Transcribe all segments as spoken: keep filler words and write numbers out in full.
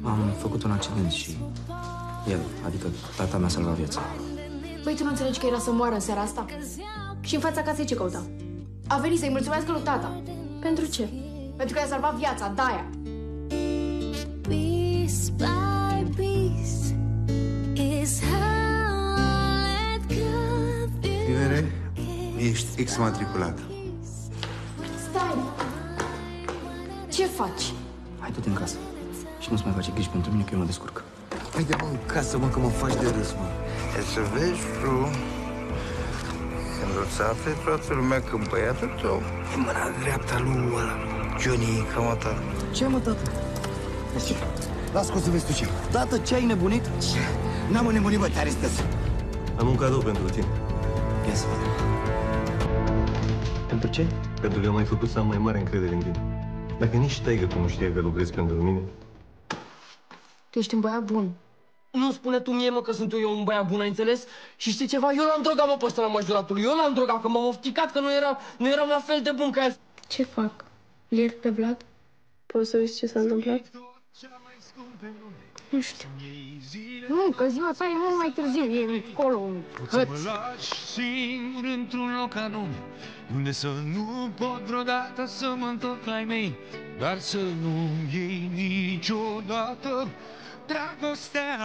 Am făcut un accident și el, adică tata mi-a salvat viața. Păi tu nu înțelegi că era să moară în seara asta? Și în fața casei ce căuta? A venit să-i mulțumească lui tata. Pentru ce? Pentru că i-a salvat viața, de-aia. Tinere, ești exmatriculată. Stai! Ce faci? Hai du-te în casă și nu-ți mai face griji pentru mine că eu mă descurc. Haide, mă, în casă, mă, că mă faci de râs, mă. E să vezi tu, când o să afle toată lumea că băiatul tău e mâna dreapta lui ăla, Johnny, cam a ta. Ce, mă, tată? Ce? Las că o să vezi tu ce. Tată, ce ai nebunit? N-am înnebunit, bă, te arestez. Am un cadou pentru tine. Ia să vedem. Pentru ce? Pentru că m-ai făcut să am mai mare încredere în tine. Dacă nici taică tu nu știe că lucrezi pentru mine... Tu ești un băiat bun. Nu spune tu mie, mă, că sunt eu un băiat bun, ai înțeles? Și știi ceva? Eu l-am drogat, mă, pe ăsta la majoratul. Eu l-am drogat, că m-am ofticat, că nu era, nu eram la fel de bun ca el. Ce fac? Îl iert pe Vlad? Poți să uiți ce s-a întâmplat? Nu știu. Nu, că ziua ta e mult mai târziu, e acolo un hăț. Mă lași singur într-un loc anume, unde să nu pot vreodată să mă întorc la ei mei, dar să nu-mi iei niciodată dragostea.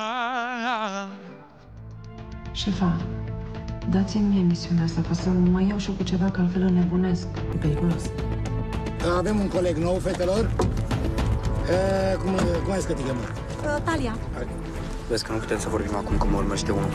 Șefa, dați-mi mie misiunea asta ca să mai iau și eu cu ceva, că altfel înnebunesc. E periculos. Avem un coleg nou, fetelor. E, cum, cum ai că te cheamă? Uh, Talia. Vezi că nu putem să vorbim acum, că mă urmește unul.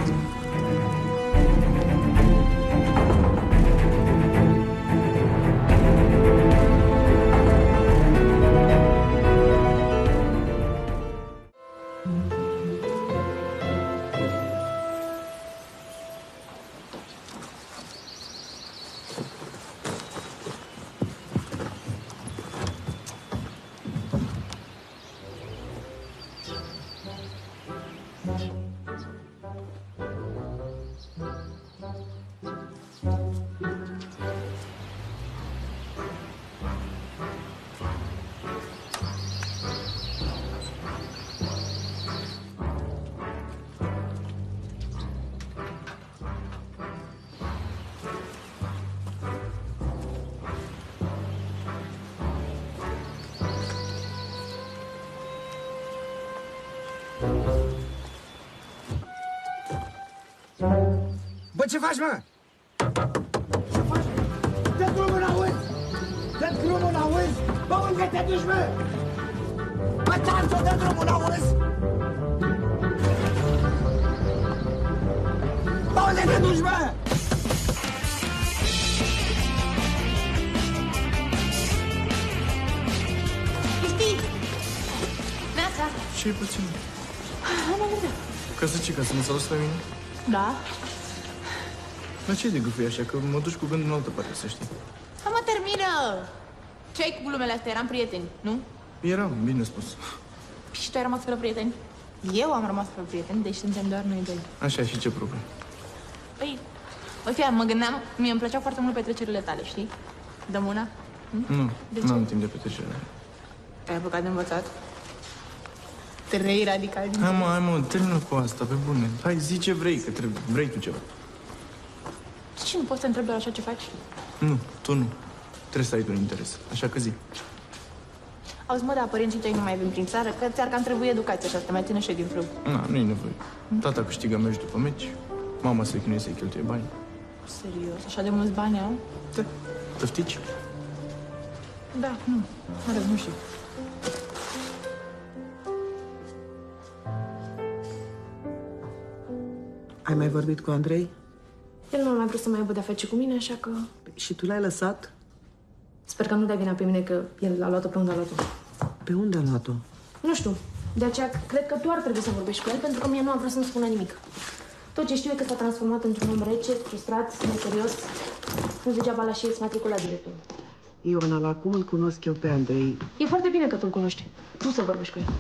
Bă, ce faci, mă? Ce faci? Dă drumul la auzi! Dă drumul la auzi! Bă, unde te duci, mă? Bă, ți-am dă drumul la auzi! Bă, unde te duci, mă? Cristi! Neața! Ce-i puțin? Am avut. Ca să ce, ca să mă saluți pe mine? Da. Dar ce de gâfâi așa? Că mă duci cu gândul în altă parte, să știi. Ha, mă, termină! Ce ai cu glumele astea? Eram prieteni, nu? Eram, bine spus. Și tu ai rămas fără prieteni? Eu am rămas fără prieteni, deci suntem doar noi doi. Așa, și ce problemă? Păi, bă, fie, mă gândeam, mie îmi plăceau foarte mult petrecerile tale, știi? Dăm una? Hm? Nu, De nu ce? am timp de petrecere. Te-ai apucat de învățat? Trei radical din... Hai mă, hai mă, termină cu asta, pe bune. Hai, zi ce vrei, că trebuie, vrei tu ceva. Și nu poți să întrebi doar așa ce faci? Nu, tu nu. Trebuie să ai tu un interes, așa că zi. Auzi, mă, dar părinții tăi nu mai vin prin țară, că ți-ar cam trebui educație așa, să te mai ține și din frâu. Na, nu-i nevoie. Tata câștigă meci după meci, mama se chinuie să-i cheltuie bani. Serios, așa de mulți bani au? Da, tăftici? Da, nu, mă rog, nu știu. Ai mai vorbit cu Andrei? El nu a mai vrut să mai aibă de-a face cu mine, așa că... Și tu l-ai lăsat? Sper că nu dai vina pe mine că el a luat-o pe unde a luat-o. Pe unde a luat-o? Nu știu. De aceea cred că tu ar trebui să vorbești cu el, pentru că mie nu a vrut să-mi spună nimic. Tot ce știu e că s-a transformat într-un om rece, frustrat, neserios. Nu degeaba l-a și exmatriculat directul. Ioana, la cum îl cunosc eu pe Andrei? E foarte bine că tu-l cunoști. Tu să vorbești cu el.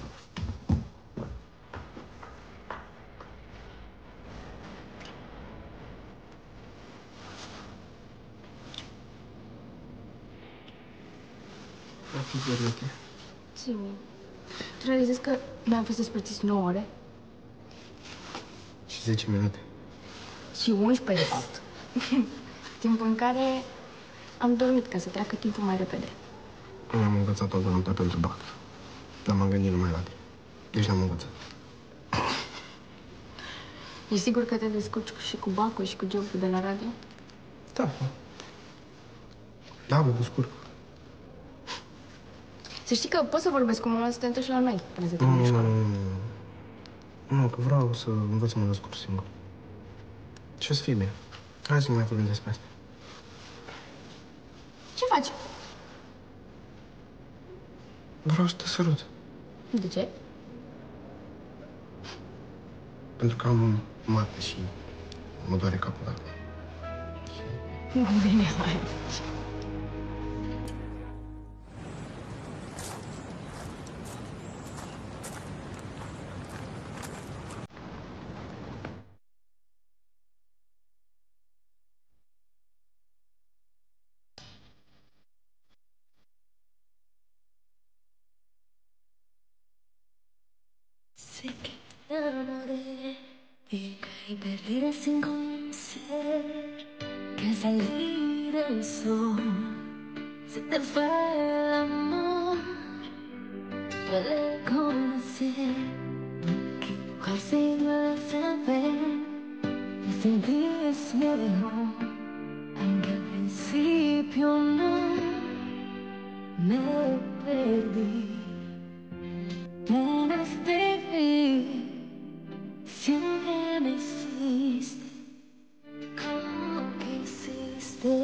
La fi, Violete. Zi-mi. Tu realizezi că noi am fost despărțiți nouă ore? Și zece minute. Și unsprezece, de fapt. Timpul în care am dormit ca să treacă timpul mai repede. Am învățat toată noaptea pentru bac. Dar m-am gândit numai la tine. Deci n-am învățat. E sigur că te descurci și cu bacul și cu jobul de la radio? Da. Da, mă descurc. Să știi că pot să vorbesc cu mama să te întorci la noi până să termini Nu, școala. nu, nu, nu, că vreau să învăț să mă descurc singur. Și o să fie bine. Hai să mai vorbim despre asta. Ce faci? Vreau să te sărut. De ce? Pentru că am mate și mă doare capul acum. Bine, hai. Sé que te enamoré y caí perdida sin conocer que al salir el sol se te fue el amor. Puede conocer que igual si duele saber me sentí mejor, aunque al principio no me perdí. Ganas de vivir, siempre me hiciste como quisiste.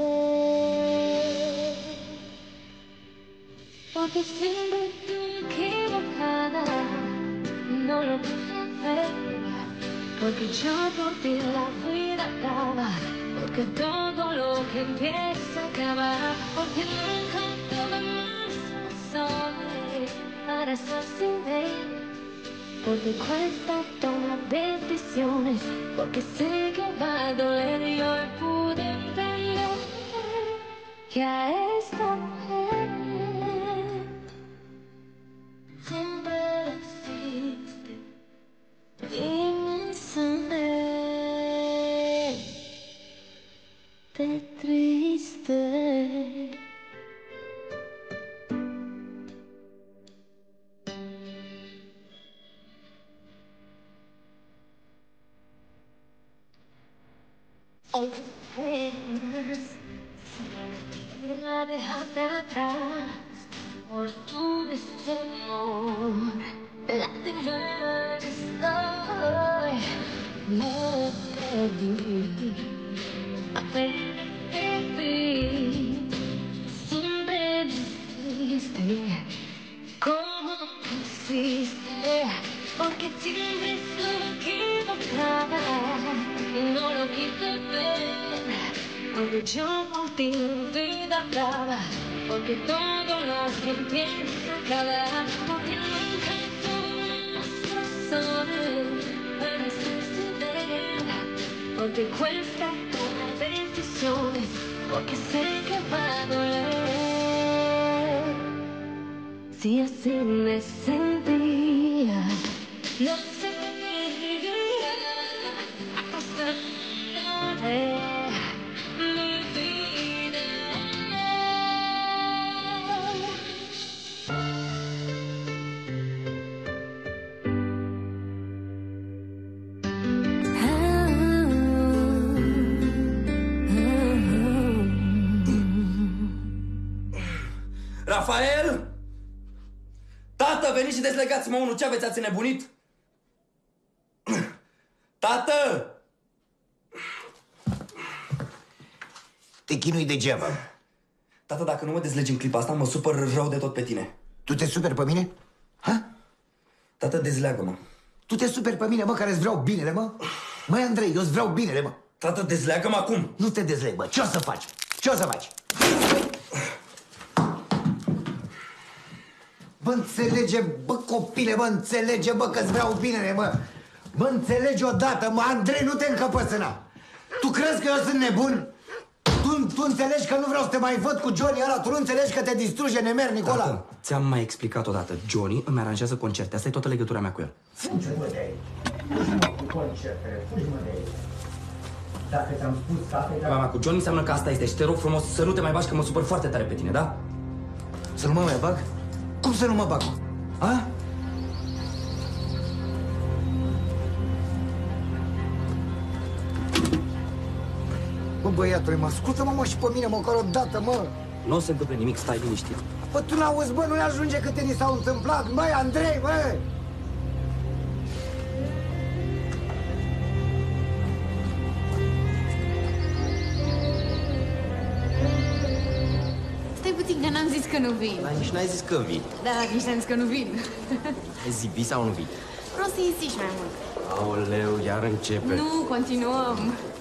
Porque siempre estuve equivocada, no lo pude ver. Porque yo por ti la vida daba, porque todo lo que empieza acaba, porque nunca tuve más razones para estar sin él, porque cuesta tomar decisiones, porque sé que va a doler y hoy pude entender que a esta mujer siempre existe y me sané de triste. La dejaste atrás por tu desamor. Lástima que estoy, me perdí, me perdí. Siempre dijiste cómo quisiste, porque siempre estuve equivocada y no lo quise ver. Porque yo por ti mi vida daba, porque todo lo que empieza acaba, porque nunca tuve más razones para suceder, porque cuesta tomar decisiones, porque sé que va a doler. Si así me sentía, no sé qué diría, hasta lloré. Rafael? Tată, veniți și dezlegați-mă unul. Ce aveți, ați nebunit? Tată! Te chinui degeaba. Tată, dacă nu mă dezlegi în clipa asta, mă supăr rău de tot pe tine. Tu te superi pe mine? Ha? Tată, dezleagă-mă. Tu te superi pe mine, mă, care îți vreau binele, mă? Măi, Andrei, eu îți vreau binele, mă. Tată, dezleagă-mă acum. Nu te dezleg, mă. Ce o să faci? Ce o să faci? Bă, înțelege, bă, copile, bă, înțelege, bă, că-ți vreau binele, mă. Bă, înțelege odată, mă, Andrei, nu te încăpățâna. Tu crezi că eu sunt nebun? Tu tu înțelegi că nu vreau să te mai văd cu Johnny ăla? Tu nu înțelegi că te distruge nemernicul ăla? Tată, ți-am mai explicat odată. Johnny îmi aranjează concerte. Asta e toată legătura mea cu el. Fugi-mă de aici. Fugi-mă cu concertele. Fugi-mă de aici. Dacă ți-am spus tata... Mama, cu Johnny înseamnă că asta este și te rog frumos să nu te mai bagi, că mă supăr foarte tare pe tine, da? Să nu mă mai bag? Cum să nu mă bag? A? Bă, băiatule, mă, ascultă-mă, mă, și pe mine, măcar o dată, mă. Nu o se întâmple nimic, stai liniștit. Bă, tu n-auzi, bă, nu ne ajunge câte ni s-au întâmplat. Măi, Andrei, bă! Stai puțin, că n-am zis că nu vin. Dar nici n-ai zis că vii. Da, nici n-am zis că nu vin. Ai zi, vii sau nu vii? Vreau să insiști mai mult. Aoleu, iar începe. Nu, continuăm.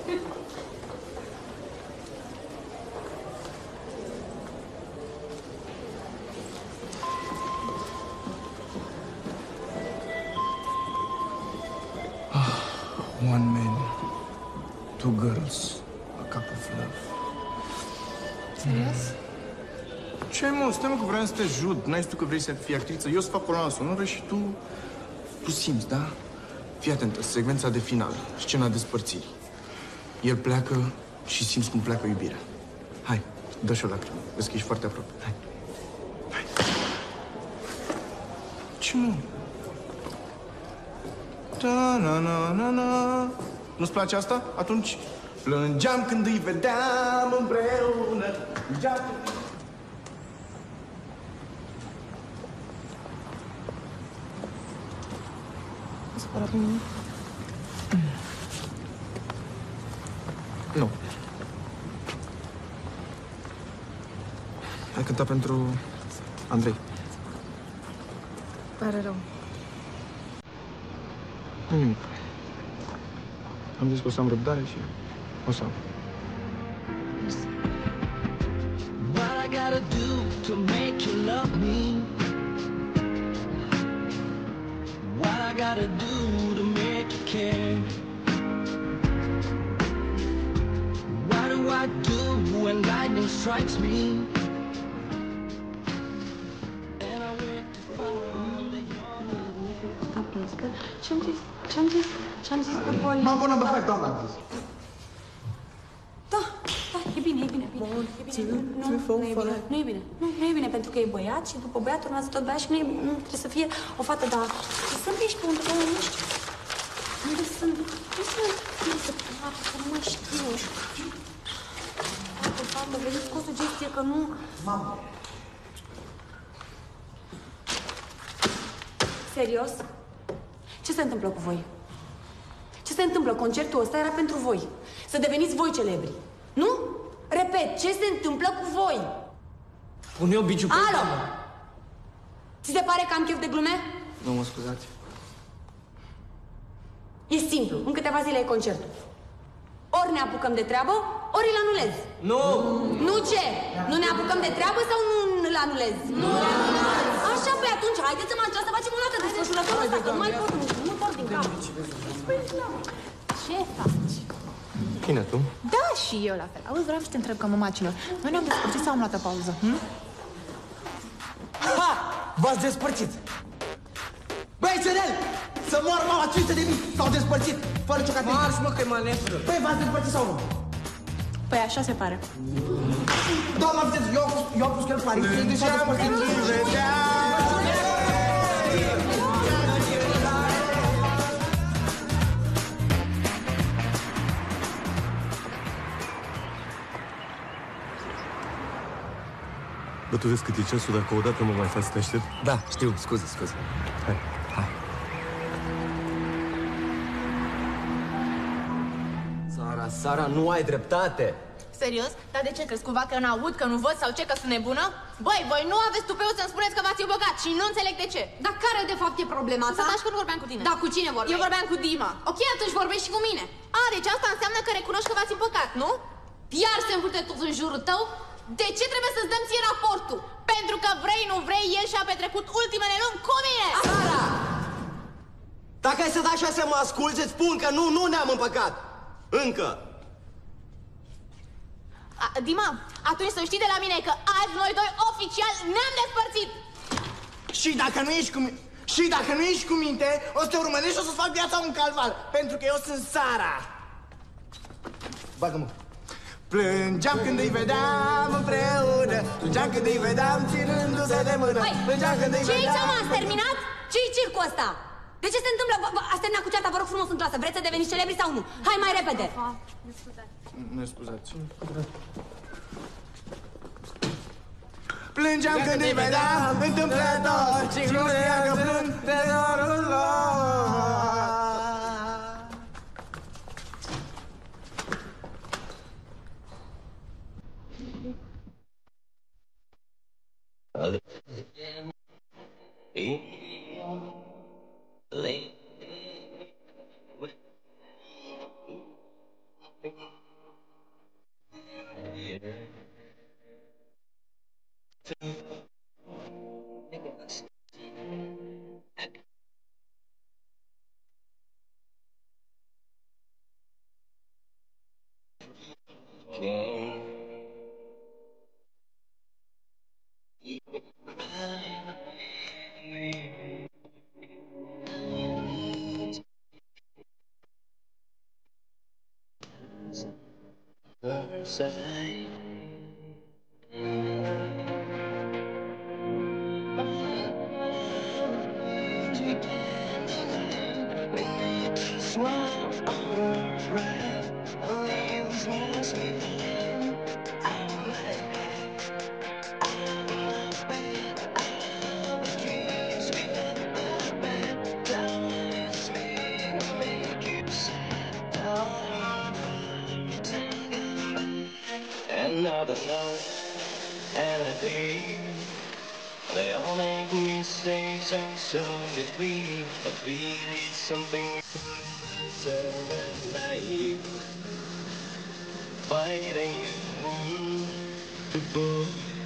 One man, two girls, a cup of love. Serios? Ce ai, mă? Stai, mă, că vreau să te ajut. N-ai zis tu că vrei să fii actriță? Eu să fac coloana sonoră și tu... Tu simți, da? Fii atentă, secvența de final, scena despărțirii. El pleacă și simți cum pleacă iubirea. Hai, dă și o lacrimă. Vezi că ești foarte aproape. Hai. Hai. Ce, mă? Ta-na-na-na-na. Nu-ți place asta? Atunci plângeam când îi vedeam împreună. Plângeam când... Nu supăra pe mine? Nu. Ai cântat pentru Andrei. Pare rău. Nu nimic. Am zis că o să am răbdare și o să am. What I gotta do to make you love me? What I gotta do to make you care? What do I do when lightning strikes me? And I wait to find that you're Da, plâns, că ce-am zis? Ce-am zis? Ce-am zis că boli? Mă, bună, băfai, doamna. Da, da, e bine, e bine, e bine. E bine. Nu, nu, nu e bine. Nu e bine. Nu, nu e bine, pentru că e băiat și după băiat urmează tot băiat și nu, e, nu trebuie să fie o fată, dar sunt pe aici pe undeva, nu știu. Unde sunt? Nu sunt. Unde să poartă, că nu mai știu. Poate, fată, veniți cu o sugestie că nu... Mamă. Serios? Ce se întâmplă cu voi? Ce se întâmplă? Concertul ăsta era pentru voi. Să deveniți voi celebri. Nu? Repet, ce se întâmplă cu voi? Pune eu biciu pe Alo! camă. Ți se pare că am chef de glume? Nu, mă scuzați. E simplu. În câteva zile e concertul. Ori ne apucăm de treabă, ori îl anulez. Nu! Nu ce? Nu ne apucăm de treabă sau nu îl anulez? Nu! Așa, pe atunci, haideți să mă să facem o dată desfășurătorul ăsta, că nu mai pot, nu pot din cap. Ce faci? Bine, tu? Da, și eu la fel. Auzi, vreau să te întreb că mămacilor. Noi ne-am despărțit sau am luat o pauză? Hm? Ha! V-ați despărțit! Băi, Țărel! Să moară mama cinci sute de mii! S-au despărțit! Fără ciocatei! Marș, mă, că e manevră! Băi, v-ați despărțit sau nu? Păi așa se pare. Doamna, vedeți, eu, eu am pus că el clarifice, deci s-au despărțit. Bă, tu vezi cât e ceasul, dacă odată mă mai faci să te aștept? Da, știu, scuze, scuze. Hai, hai. Sara, Sara, nu ai dreptate. Serios? Dar de ce crezi? Cumva că nu aud, că nu văd sau ce, că sunt nebună? Băi, voi nu aveți tupeu să-mi spuneți că v-ați împăcat și nu înțeleg de ce. Dar care de fapt e problema Să ta? taci că nu vorbeam cu tine. Da, cu cine vorbeai? Eu vorbeam cu Dima. Ok, atunci vorbești și cu mine. A, deci asta înseamnă că recunoști că v-ați împăcat, nu? Iar se învârte tot în jurul tău? De ce trebuie să-ți dăm ție raportul? Pentru că vrei, nu vrei, el și-a petrecut ultimele luni cu mine! Sara! Dacă ai să dai așa să mă asculți, îți spun că nu, nu ne-am împăcat. Încă. A, Dima, atunci să știi de la mine că azi noi doi oficial ne-am despărțit. Și dacă nu ești cu mine, și dacă nu ești cu minte, o să te urmărești și o să-ți fac viața un calvar. Pentru că eu sunt Sara. Bagă-mă. Plângeam când îi vedeam împreună, plângeam când îi vedeam ținându-se de mână. Plângeam când îi ce-i vedeam... ce-am terminat? Ce-i circul ăsta? De ce se întâmplă? Ați terminat cu ceata, vă rog frumos în clasă. Vreți să deveniți celebri sau nu? Hai mai repede! Ne scuzați. Plângeam când îi vedeam întâmplător și nu știa că plâng de dorul lor. Another night and a day, they all make mistakes and so did we. But we need something so naive, fighting to go.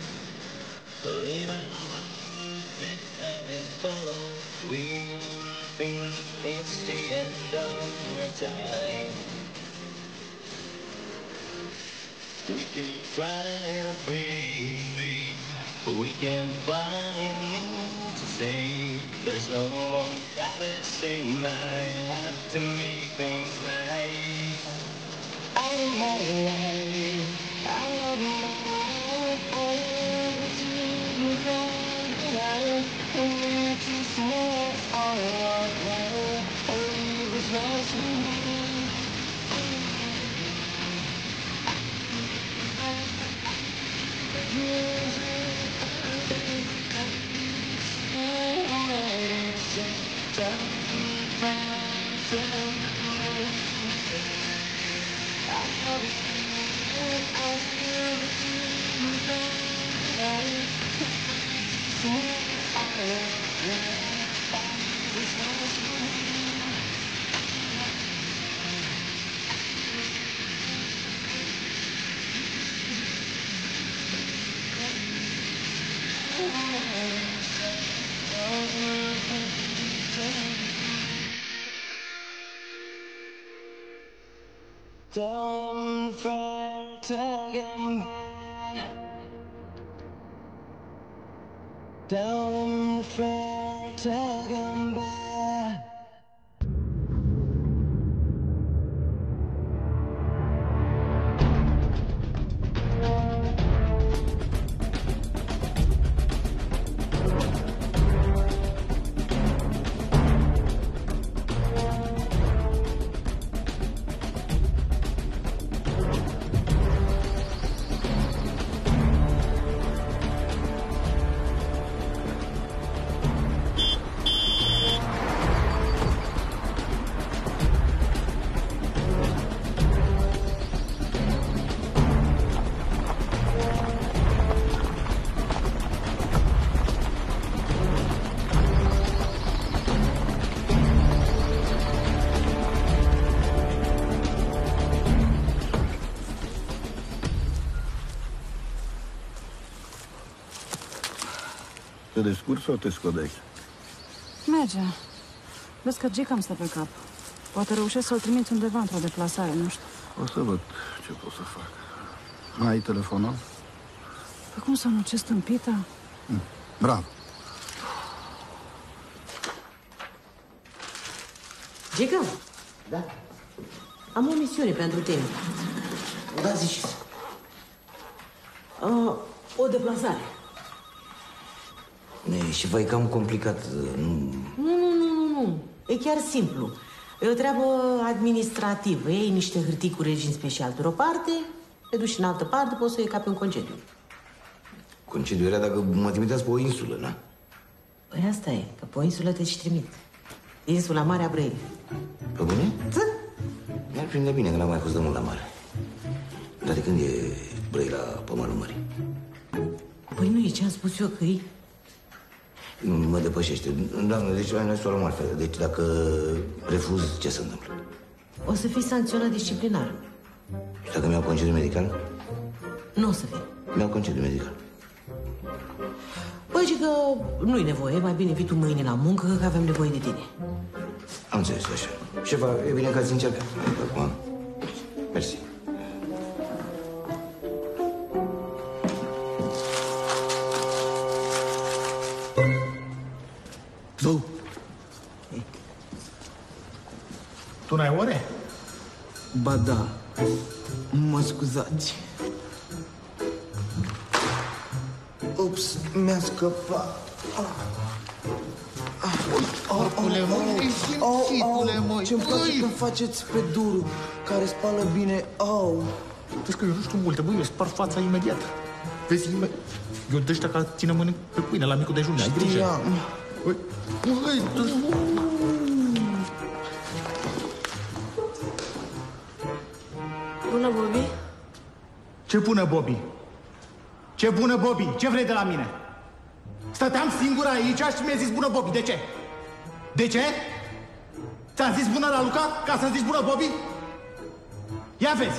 Even and follow, we think it's the end of our time. We can try to breathe, but we can't find to say. There's no one to say I have to make things right. I don't know why, I don't know why to go. I need to smile all around. I leave this house with me. Don't fret again. Don't fret again. Te descurci sau te scodești? Merge. Vezi că Gica îmi stă pe cap. Poate reușesc să-l trimit undeva într-o deplasare, nu știu. O să văd ce pot să fac. Ai telefonul? Păi cum să nu, ce stâmpită? Mm. Bravo. Gica? Da? Am o misiune pentru tine. Da, zici. Uh, o deplasare. E, și vai cam complicat, nu... Nu, nu, nu, nu, nu. E chiar simplu. E o treabă administrativă. Iei niște hârtii cu regim special pe o parte, te duci în altă parte, poți să o iei ca pe un concediu. Concediu era dacă mă trimiteați pe o insulă, na? Păi asta e, că pe o insulă te-și trimit. Insula Marea Brăila. Pe bune? Da. Mi-ar prinde bine că n-am mai fost de mult la mare. Dar de când e Brăila pe malul mării? Păi nu e ce am spus eu că e. Mă depășește. Doamne, deci noi să o luăm altfel. Deci dacă refuz, ce se întâmplă? O să fii sancționat disciplinar. Și dacă mi-au concediu medical? Nu o să fii. Mi-au concediu medical. Păi, că nu-i nevoie, mai bine vii tu mâine la muncă, că avem nevoie de tine. Am înțeles așa. Șefa, e bine că ați încercat. Acum, mersi. Zău. Tu n-ai ore? Ba da. Mă scuzați. Ups, mi-a scăpat. Orcule, măi, simțitule, măi. Ce-mi place când faceți pe durul, care spală bine. Au. Vezi că eu nu știu multe, băi, eu spar fața imediat. Vezi, imediat. Eu de ăștia ca ține mâine pe pâine la micul dejun, ai grijă. Știam. Băi, băi, tu... Bună, Bobby. Ce bună, Bobby? Ce bună, Bobby? Ce vrei de la mine? Stăteam singur aici și mi-a zis bună, Bobby. De ce? De ce? Ți-am zis bună la Luca ca să-mi zici bună, Bobby? Ia vezi!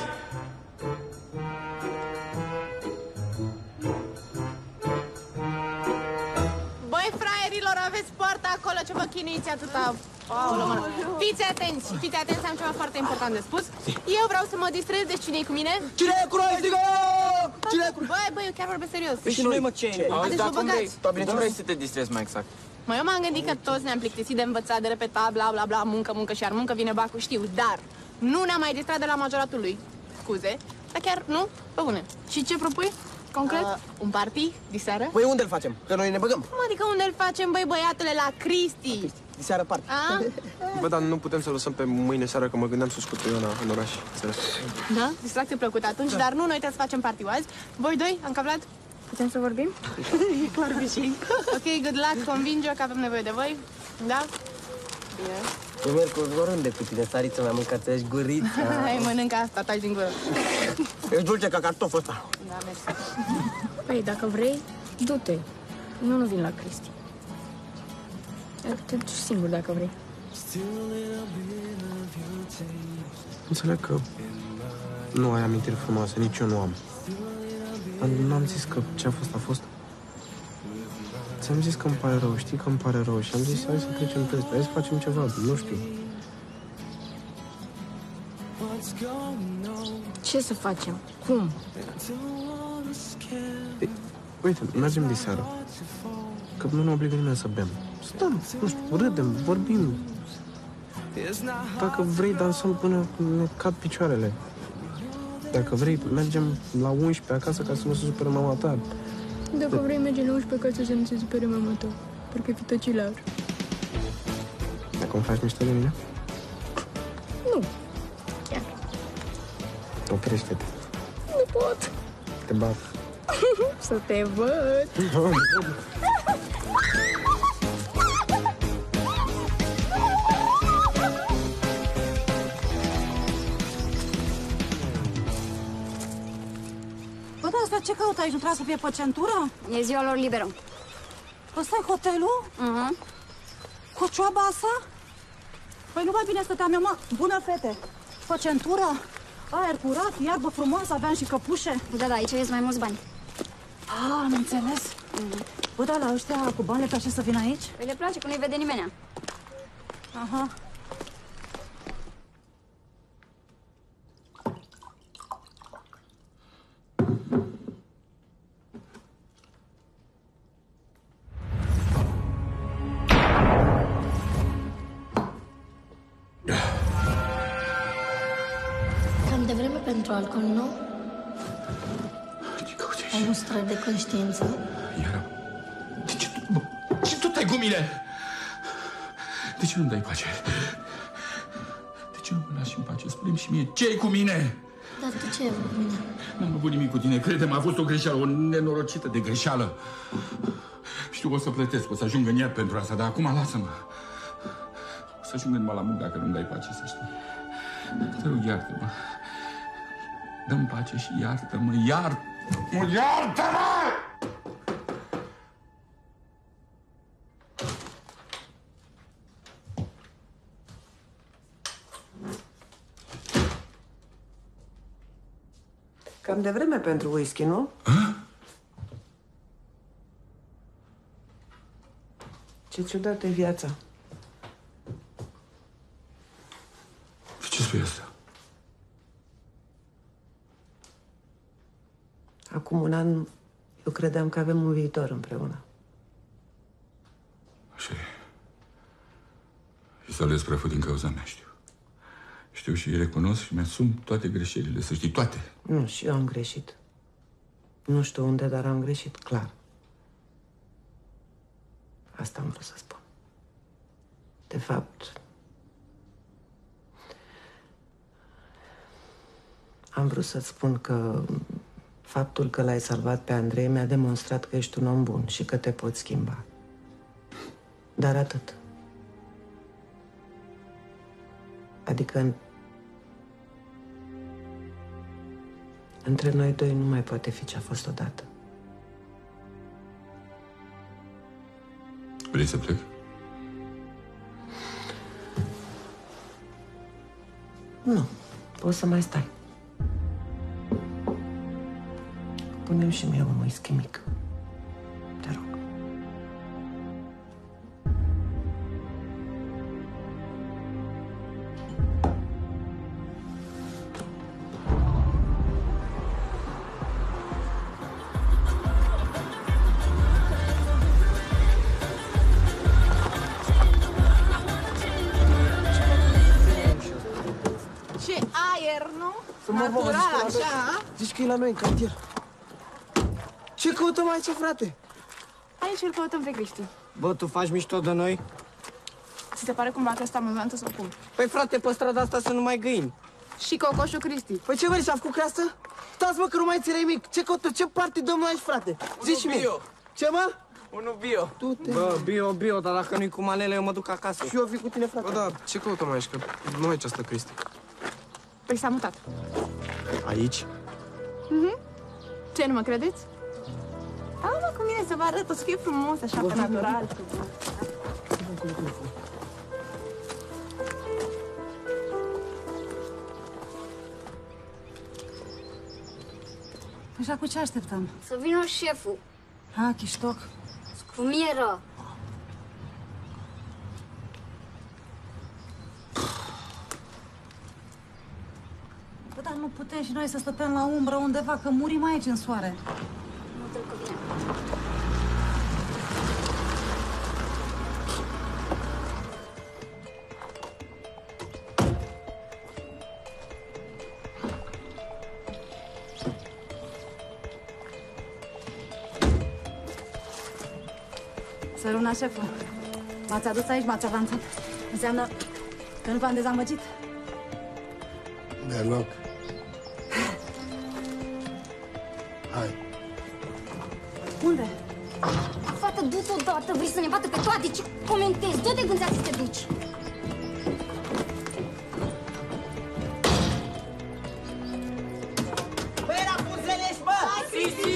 Băi, fraierilor, aveți poarta acolo, ce vă chinuiți atâta... Aoleu, mână. Fiți atenți, fiți atenți, am ceva foarte important de spus. Eu vreau să mă distrez, deci cine e cu mine? Cine e cu noi, strigă? Cine e cu noi? Băi, băi, eu chiar vorbesc serios. Păi și noi, mă, ce? Haideți, vă băgați. Cum vrei să te distrezi mai exact? Mă, eu m-am gândit că toți ne-am plictisit de învățat, de repetat, bla, bla, bla, muncă, muncă și ar muncă, vine bacul, știu, dar nu ne-am mai distrat de la majoratul lui. Scuze, dar chiar, nu? Pe bune. Și ce propui? Concret? Uh, un party, diseară? Băi, unde-l facem? Că noi ne băgăm. Cum adică unde-l facem, băi, băiatele, la Cristi? Diseară party. A? Bă, dar nu putem să lăsăm pe mâine seară, că mă gândeam să scot pe Iona în oraș. Înțeles? Da? Distracție plăcută atunci, da. Dar nu, noi trebuie să facem party azi. Voi doi, am cablat? Putem să vorbim? E clar că și. Ok, good luck, convinge că avem nevoie de voi. Da? Bine. Eu merg cu oriunde cu tine, Sariță, mi-a mâncat ești gurița. Hai, mănâncă asta, taci din gură. Ești dulce ca cartoful ăsta. Da, mersi. Păi, dacă vrei, du-te. Eu nu vin la Cristi. Te duci singur dacă vrei. Înțeleg că nu ai amintiri frumoase, nici eu nu am. Dar n-am zis că ce a fost, a fost. Ți-am zis că îmi pare rău, știi că îmi pare rău și am zis hai să trecem peste, hai să facem ceva, nu știu. Ce să facem? Cum? Ei, uite, mergem de seară. Că nu ne obligă nimeni să bem. Stăm, nu știu, râdem, vorbim. Dacă vrei, dansăm până ne cad picioarele. Dacă vrei, mergem la unsprezece acasă ca să nu se supere mama ta. Dacă vrei, mergem la unsprezece acasă să nu se supere mama ta. Porque fi tăcilar. Acum faci mișto de mine? Nu. Chiar. Oprește-te. Nu pot. Te bat. Să te văd. Bă, dar asta ce caută aici? Nu trebuie să fie pe centură? E ziua lor liberă. Ăsta-i hotelul? Mhm. Cu cioaba asta? Păi nu mai bine stăteam eu, mă. Bună, fete. Pe centură? Aer curat, iarbă frumoasă, aveam și căpușe. Da, da, aici ies mai mulți bani. Ah, am înțeles. Mhm. Bă, dar la ăștia cu bani le place să vină aici? Păi le place, că nu-i vede nimeni. Aha. Cam devreme pentru alcool, nu? Ce cauți Ai un strat de conștiință? Iar... De ce tu... Ce tu tai cu mine? De ce nu-mi dai pace? De ce nu mă lași în pace? Spune-mi și mie, ce-i cu mine? Dar tu ce ai avut cu mine? N-am avut nimic cu tine, crede-mă, a fost o greșeală, o nenorocită de greșeală. Știu, o să plătesc, o să ajung în iad pentru asta, dar acum lasă-mă. O să ajung în Malamud dacă nu-mi dai pace, să știi. Te rog, iartă-mă. Dă-mi pace și iartă-mă, iartă-mă, iartă-mă! Cam de vreme pentru whisky, nu? A? Ce ciudată e viața. Ce spui asta? Acum un an, eu credeam că avem un viitor împreună. Așa e. Și s-a ales praful din cauza mea, știu. Știu și recunosc și mi-asum toate greșelile, să știi, toate. Nu, și eu am greșit. Nu știu unde, dar am greșit, clar. Asta am vrut să spun. De fapt, am vrut să-ți spun că faptul că l-ai salvat pe Andrei mi-a demonstrat că ești un om bun și că te poți schimba. Dar atât. Adică între noi doi nu mai poate fi ce a fost odată. Vrei să plec? Nu, poți să mai stai. Pune-mi și mie un whisky mic. Te rog. Ce aer, nu? Să mor, mă, Natural, zici că la așa, noi- a? Zici că e la noi, în cartier. Ce căutăm aici, frate? Aici îl căutăm pe Cristi. Bă, tu faci mișto de noi? Ți se pare cumva că ăsta amuzantă sau cum? Păi frate, pe strada asta sunt numai găini. Și cocoșul Cristi. Păi ce vrei, și-a făcut creastă? Stați, mă, că nu mai înțeleg nimic. Ce căutăm? Ce parte dăm noi aici, frate? Zici și mie. bio. Ce, mă? Unul bio. Tu te... Bă, bio, bio, dar dacă nu-i cu manele, eu mă duc acasă. Și eu fi cu tine, frate. Bă, da, ce căutăm aici? Că nu aici stă Cristi. Păi s-a mutat. Aici? Mhm. Ce, nu mă credeți? A, mă, cu mine să vă arăt, o să fie frumos, așa, pe natural. Așa, cu ce așteptăm? Să vină șeful. Ha, chiștoc. Scrumieră. Bă, dar nu putem și noi să stătem la umbră undeva, că murim aici în soare. Nu trebuie cu vine. Săruna, șeful. M-ați adus aici, m-ați avansat. Înseamnă că nu v-am dezamăgit. Deloc. Hai. Unde? Fată, du-te odată, vrei să ne bată pe toate? Ce comentezi? Du-te când ți-a zis să te duci. Băi, Rapunzeles, bă! Sisi!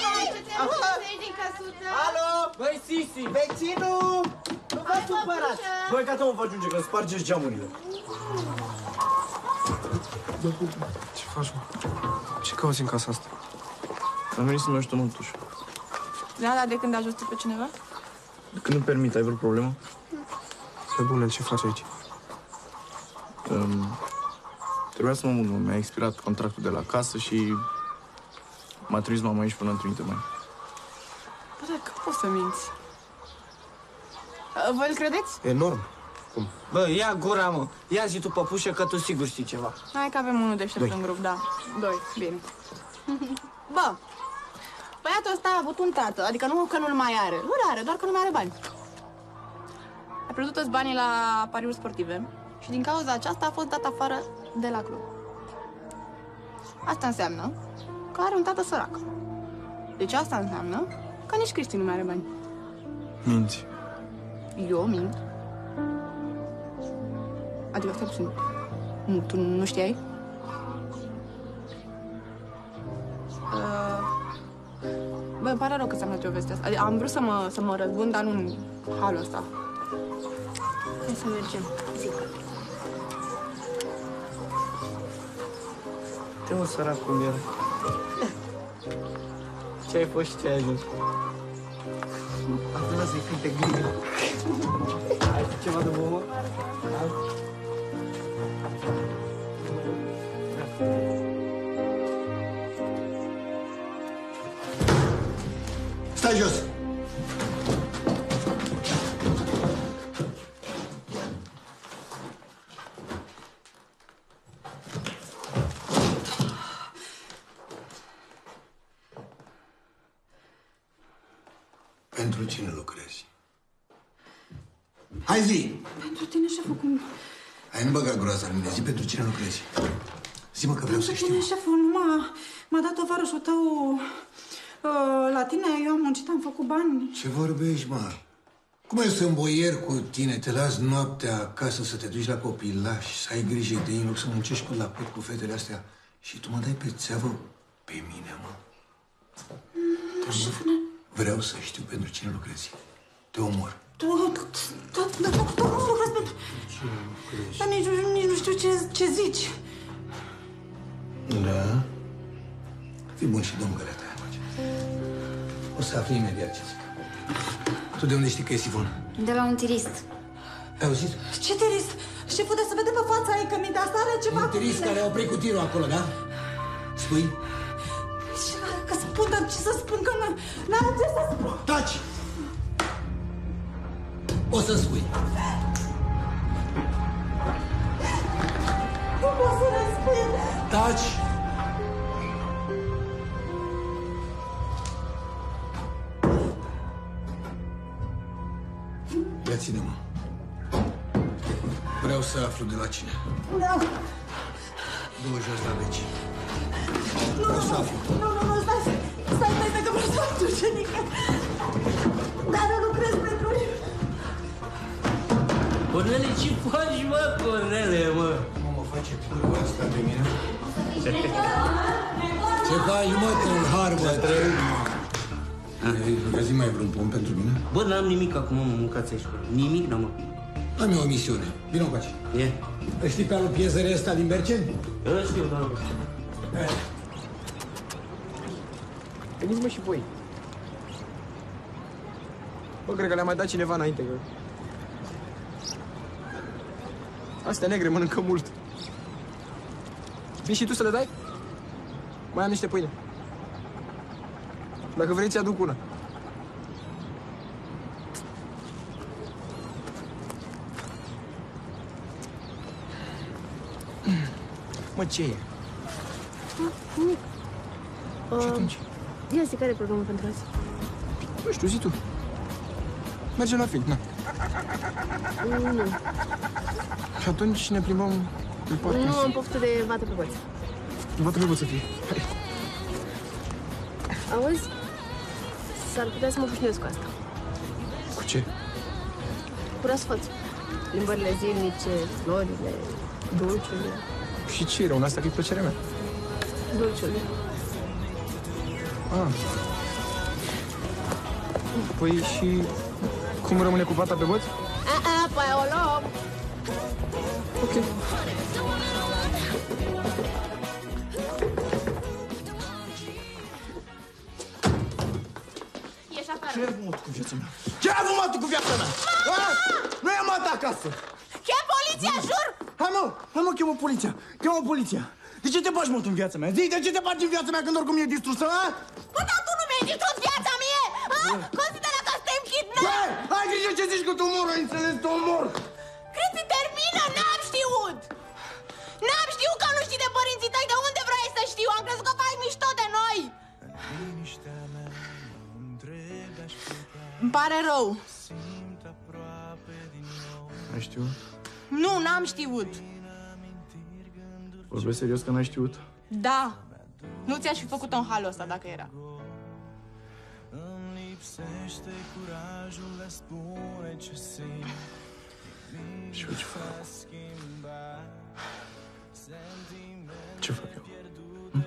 Alo! Băi, Sisi! Vecinul! Nu vă supărați! Băi, gata, mă, vă ajunge, că spargeți geamurile. Ce faci, mă? Ce cauți în casa asta? Am venit să-mi ajutăm mântuș. Da, dar de când ajută pe cineva? Când îmi permit, ai vreo problemă? Pe bune, ce faci aici? Um, trebuia să mă mut, mă. Mi-a expirat contractul de la casă și m-a trimis mama aici până în trimite mai. Bă, dar că poți să minți? Voi îl credeți? Enorm. Cum? Bă, ia gura, mă. Ia zi tu, păpușă, că tu sigur știi ceva. Hai că avem unul deștept în grup, da. Doi, bine. Bă, băiatul ăsta a avut un tată, adică nu că nu-l mai are. Nu are, doar că nu mai are bani. A pierdut toți banii la pariuri sportive și din cauza aceasta a fost dat afară de la club. Asta înseamnă că are un tată sărac. Deci asta înseamnă că nici Cristi nu mai are bani. Minți. Eu mint. Adică, stai puțin. Nu, tu nu știai? Uh, bă, îmi pare rău că ți-am dat eu vestea asta. Adică, am vrut să mă, să mă răzbun, dar nu în halul ăsta. Hai să mergem. Zic. Te mă, sărac, cum era. Ce ai fost și ce ai ajuns? Acum să-i cânte gândul. Ai fi ceva de bomă? Da? Stai jos! Pentru cine lucrezi? Hai zi! Pentru tine, șeful, cum... Hai, nu băga groaza în mine, zi pentru cine lucrezi. Zi-mă că vreau să Pentru știu. tine, șeful, nu m-a... M-a dat tovarășul tău uh, la tine, eu am muncit, am făcut bani. Ce vorbești, mă? Cum e să îmboier cu tine, te las noaptea acasă să te duci la copilași, să ai grijă de ei, în loc să muncești până la păt cu fetele astea și tu mă dai pe țeavă pe mine, mă? Nu, șefule. Vreau să știu pentru cine lucrezi. Te omor. Tu, tu, tu, tu, tu nu lucrezi pentru... Dar nici, nu- nici nu știu ce, ce zici. Da? Fii bun și dă-mi găleata aia, face. O să afli imediat ce zic. Tu de unde știi că e Sifon? De la un tirist. Ai auzit? Ce tirist? Șeful, de să vede pe fața ei că mintea asta are ceva Un tirist care a oprit cu tirul acolo, da? Spui? Ce n-are că spun, dar ce să spun, că n- n-are ce să spun. Taci! O să spui. Nu pot să respir. Taci! Ia ține-mă. Vreau să aflu de la cine. Da. Du-o jos la veci. Nu, Vreau nu, să nu, aflu. nu, nu, nu, stai, stai, stai, stai, că vreau să aflu ce nică. Dar nu lucrez pentru el. Cornele, ce faci, mă, Cornele, mă? Mă, mă face curva asta pe mine? Ce faci, mă, tâlhar, bătrân? Ai zi mai vreun pom pentru mine? Bă, n-am nimic acum, mă, mâncați aici. Nimic n-am acum. Am eu o misiune. Vino cu aici. E? Îl știi pe alu piezării ăsta din Berceni? Îl știu, da. Veniți-mă și voi. Bă, cred că le-a mai dat cineva înainte, că... Astea negre mănâncă mult. Vii și tu să le dai? Mai am niște pâine. Dacă vrei, ți-aduc una. Mă, ce e? Nimic. Și atunci? Ia zi, care e programul pentru azi? Nu știu, zi tu. Mergem la film, na. Nu. Și atunci ne plimbăm pe parc. Nu am poftă de vată pe băți. Vă trebuie să fie. Hai. Auzi? S-ar putea să mă pușnesc cu asta. Cu ce? Cu răsfăț. Plimbările zilnice, florile, dulciurile. Și ce e rău în asta, că e plăcerea mea? Dulciurile. Ah. Păi și cum rămâne cu fata pe băți? A, a, păi o luăm. Ok. Ieși afară. Ce ai avut cu viața mea? Ce ai avut cu viața mea? A? Nu e mata acasă! Chem poliția, jur! Hai mă, hai mă, chemă poliția, chemă poliția. De ce te bagi mult în viața mea? Zi, de ce te bagi în viața mea când oricum e distrusă, a? Bă, dar tu nu mi-ai distrus viața mie! A? Consideră că suntem kidnap! Bă, ai grijă ce zici că te omor, ai înțeles, te omor! n-am știut! N-am știut că nu știi de părinții tăi, de unde vrei să știu? Am crezut că faci mișto de noi! Îmi pare rău. Ai știut? Nu, n-am știut. Vorbești serios că n-ai știut? Da. Nu ți-aș fi făcut-o în halul ăsta dacă era. Și eu ce fac? Ce fac eu? Hm?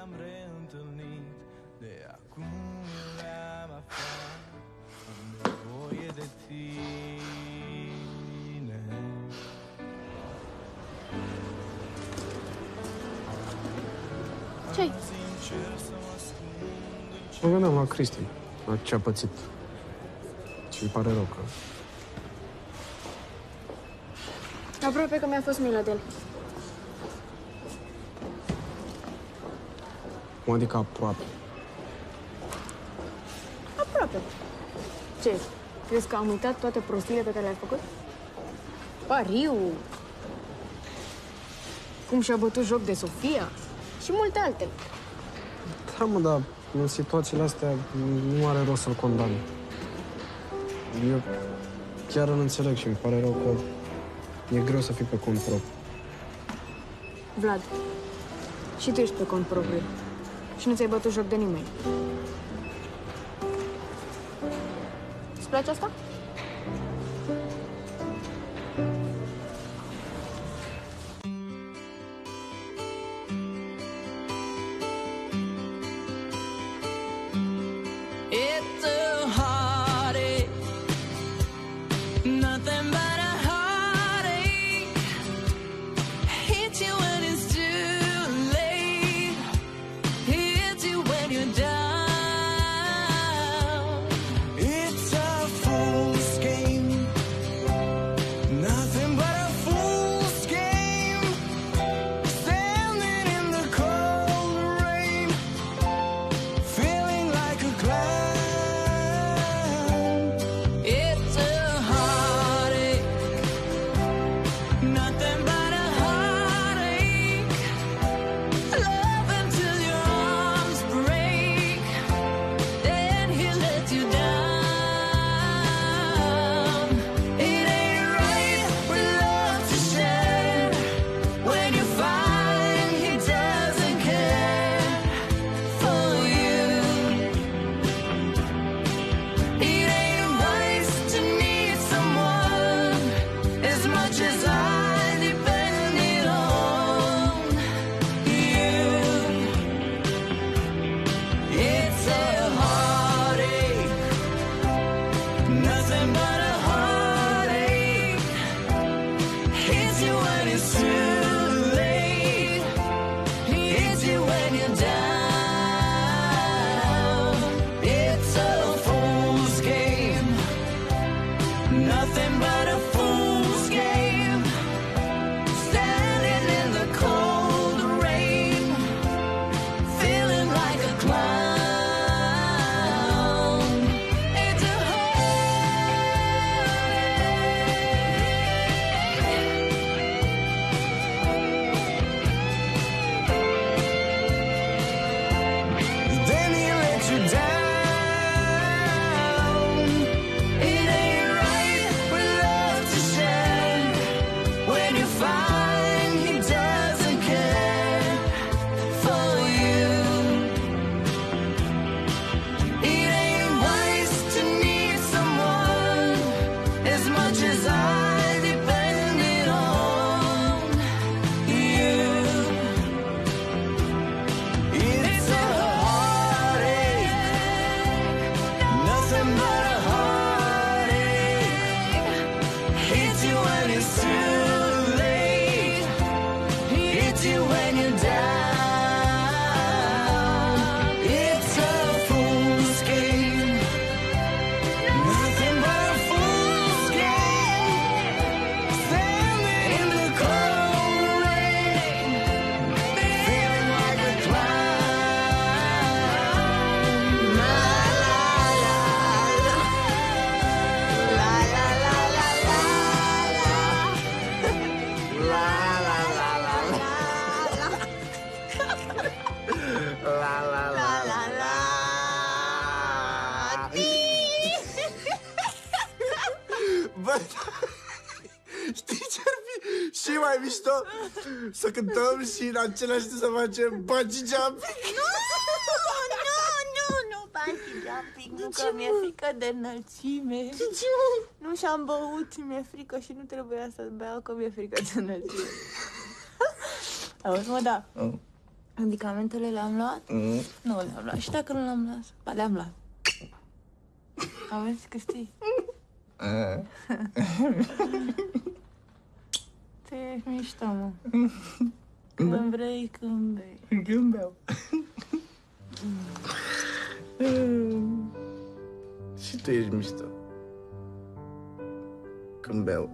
Ce-ai? Mă gândeam la Cristi, la ce a pățit. Și îmi pare rău că... Aproape că mi-a fost milă de el. Cum adică aproape? Aproape. Ce? Crezi că am uitat toate prostiile pe care le-ai făcut? Pariu! Cum și-a bătut joc de Sofia și multe altele. Da, mă, dar în situațiile astea nu are rost să-l condamn. Eu chiar îl înțeleg și îmi pare rău că e greu să fii pe cont propriu. Vlad, și tu ești pe cont propriu. Și nu ți-ai bătut joc de nimeni. Îți place asta? It's a heartache, nothing but a heartache. Hits you when it's too late, hits you when you're down. It's a fool's game, nothing but a fool's game. Standing in the cold rain, feeling like a clown. It's a heartache, nothing but a heartache. Love until your arms break, then he lets you down. It ain't right for love to share when you find he doesn't care for you. It ain't wise to need someone as much as I depended on you. It's a heartache, nothing but a heartache. Hits you when it's too late, hits you when you're down. It's a fool's game, nothing but a fool's game. Standing in the cold rain, feeling like a clown. It's a Then he let you down. It ain't right for love to share when you find he doesn't care for you. It ain't wise to need someone as much as I depended on you. It's a heartache, nothing but a heartache. Hits you when it's too late, hits you when you're down. It's a fool's game, nothing but a fool's game. Standing in the cold rain, feeling like a clown. La la la la, la la la la la la. Și mai mișto să cântăm și în același timp să facem bungee jumping. Nu, nu, nu, nu, bungee jumping, nu, că mi-e frică de înălțime. Nu și-am băut, mi-e frică și nu trebuia să beau, că mi-e frică de înălțime. Auzi, mă, da. Medicamentele le-am luat? Mm. Nu le-am luat. Și dacă nu le-am luat? Ba, le-am luat. Auzi, Cristi? Tu ești mișto, mă. Când vrei, când bei. Când beau. Și tu ești mișto. Când beau.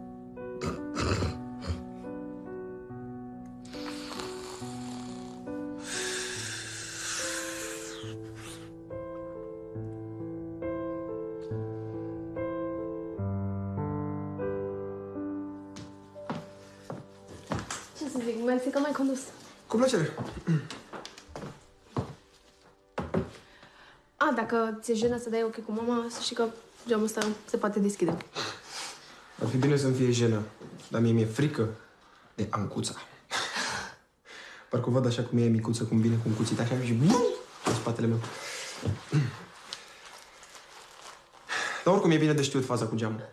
Ce să zic, mersi că m-ai condus. Cu plăcere. A, dacă ți-e jenă să dai ochi cu mama, să știi că geamul ăsta se poate deschide. Ar fi bine să-mi fie jenă, dar mie mi-e frică de Ancuța. Parcă o văd așa cum e micuță, cum vine cu un cuțit așa și bum, în spatele meu. Dar oricum e bine de știut faza cu geamul.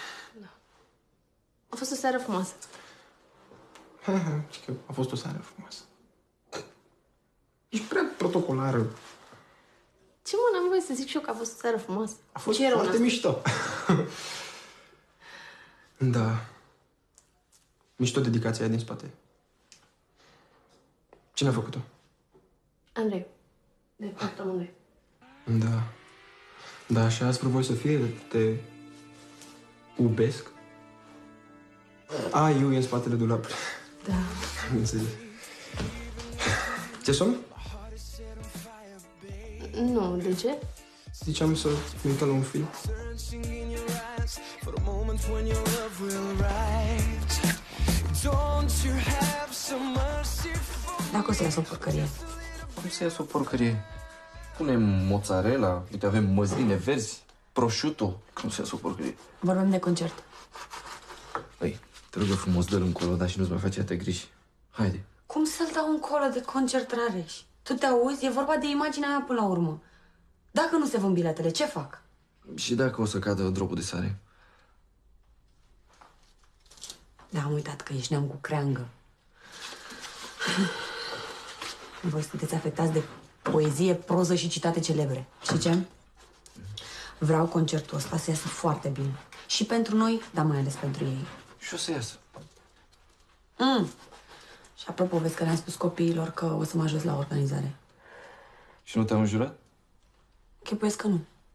A fost o seară frumoasă. Și că a fost o seară frumoasă. Ești prea protocolară. Ce mă, n-am voie să zic și eu că a fost o seară frumoasă. A fost Ce foarte mișto. Da. Mișto dedicația aia din spate. Cine a făcut-o? Andrei. De fapt, amândoi. Da. Da, așa aspru voi să fie? Te ubesc? A, eu e în spatele dulapului. Da. Am înțeles. Ce somn? Nu, de ce? Ziceam să ne uităm la un film. Dacă o să iasă o porcărie. Cum să iasă o porcărie? Punem mozzarella, uite, avem măsline verzi, prosciutto. Cum să iasă o porcărie? Vorbim de concert. Păi, te rog eu frumos, dă-l încolo, dar și nu-ți mai face atâtea griji. Haide. Cum să-l dau încolo de concert, Rareș? Tu te auzi? E vorba de imaginea mea până la urmă. Dacă nu se vând biletele, ce fac? Și dacă o să cadă dropul de sare? Da, am uitat că ești neam cu creangă. Voi sunteți afectați de poezie, proză și citate celebre. Știi ce? Vreau concertul ăsta să iasă foarte bine. Și pentru noi, dar mai ales pentru ei. Și o să iasă. Mm. Și apropo, vezi că le-am spus copiilor că o să mă ajut la organizare. Și nu te-am înjurat? Chipuiesc că nu.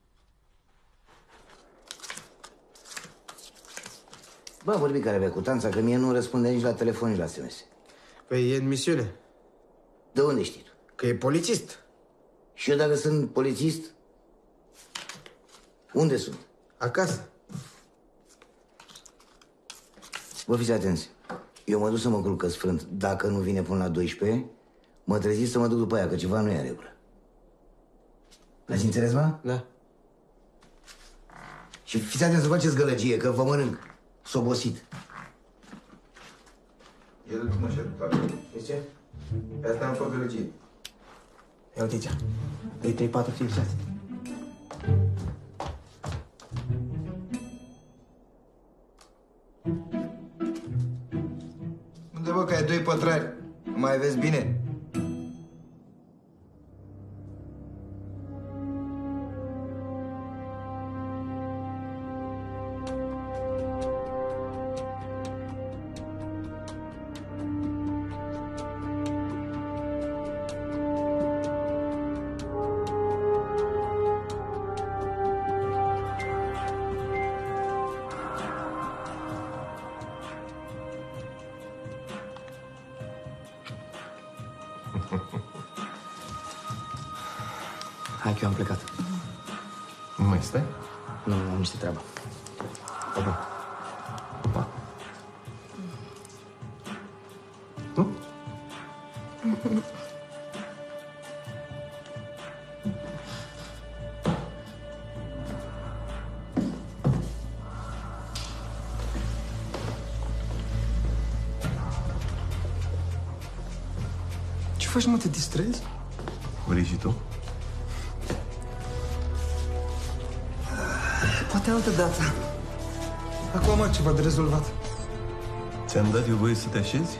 Bă, a vorbit care avea cu Tanța, că mie nu răspunde nici la telefon, nici la S M S. Păi e în misiune. De unde știi tu? Că e polițist. Și eu dacă sunt polițist? Unde sunt? Acasă. Vă fiți atenți. Eu mă duc să mă culcă sfânt. Dacă nu vine până la douăsprezece, mă trezesc să mă duc după ea, că ceva nu e în regulă. L-ați înțeles, mă? Da. Și fiți atenți să faceți gălăgie, că vă mănânc. S-a obosit. El mă șerut. Știi ce? Pe asta am făcut gălăgie. Ia uite aici. doi, trei, patru, cinci, șase. Unde, bă, că ai doi pătrari? Nu mai vezi bine? Hai că eu am plecat. Nu mai stai? Nu, am niște treabă. Pa, pa. Pa. Nu? faci, mă? Te distrezi? Vrei și tu? Poate altă dată. Acum am ceva de rezolvat. Ți-am dat eu voie să te așezi?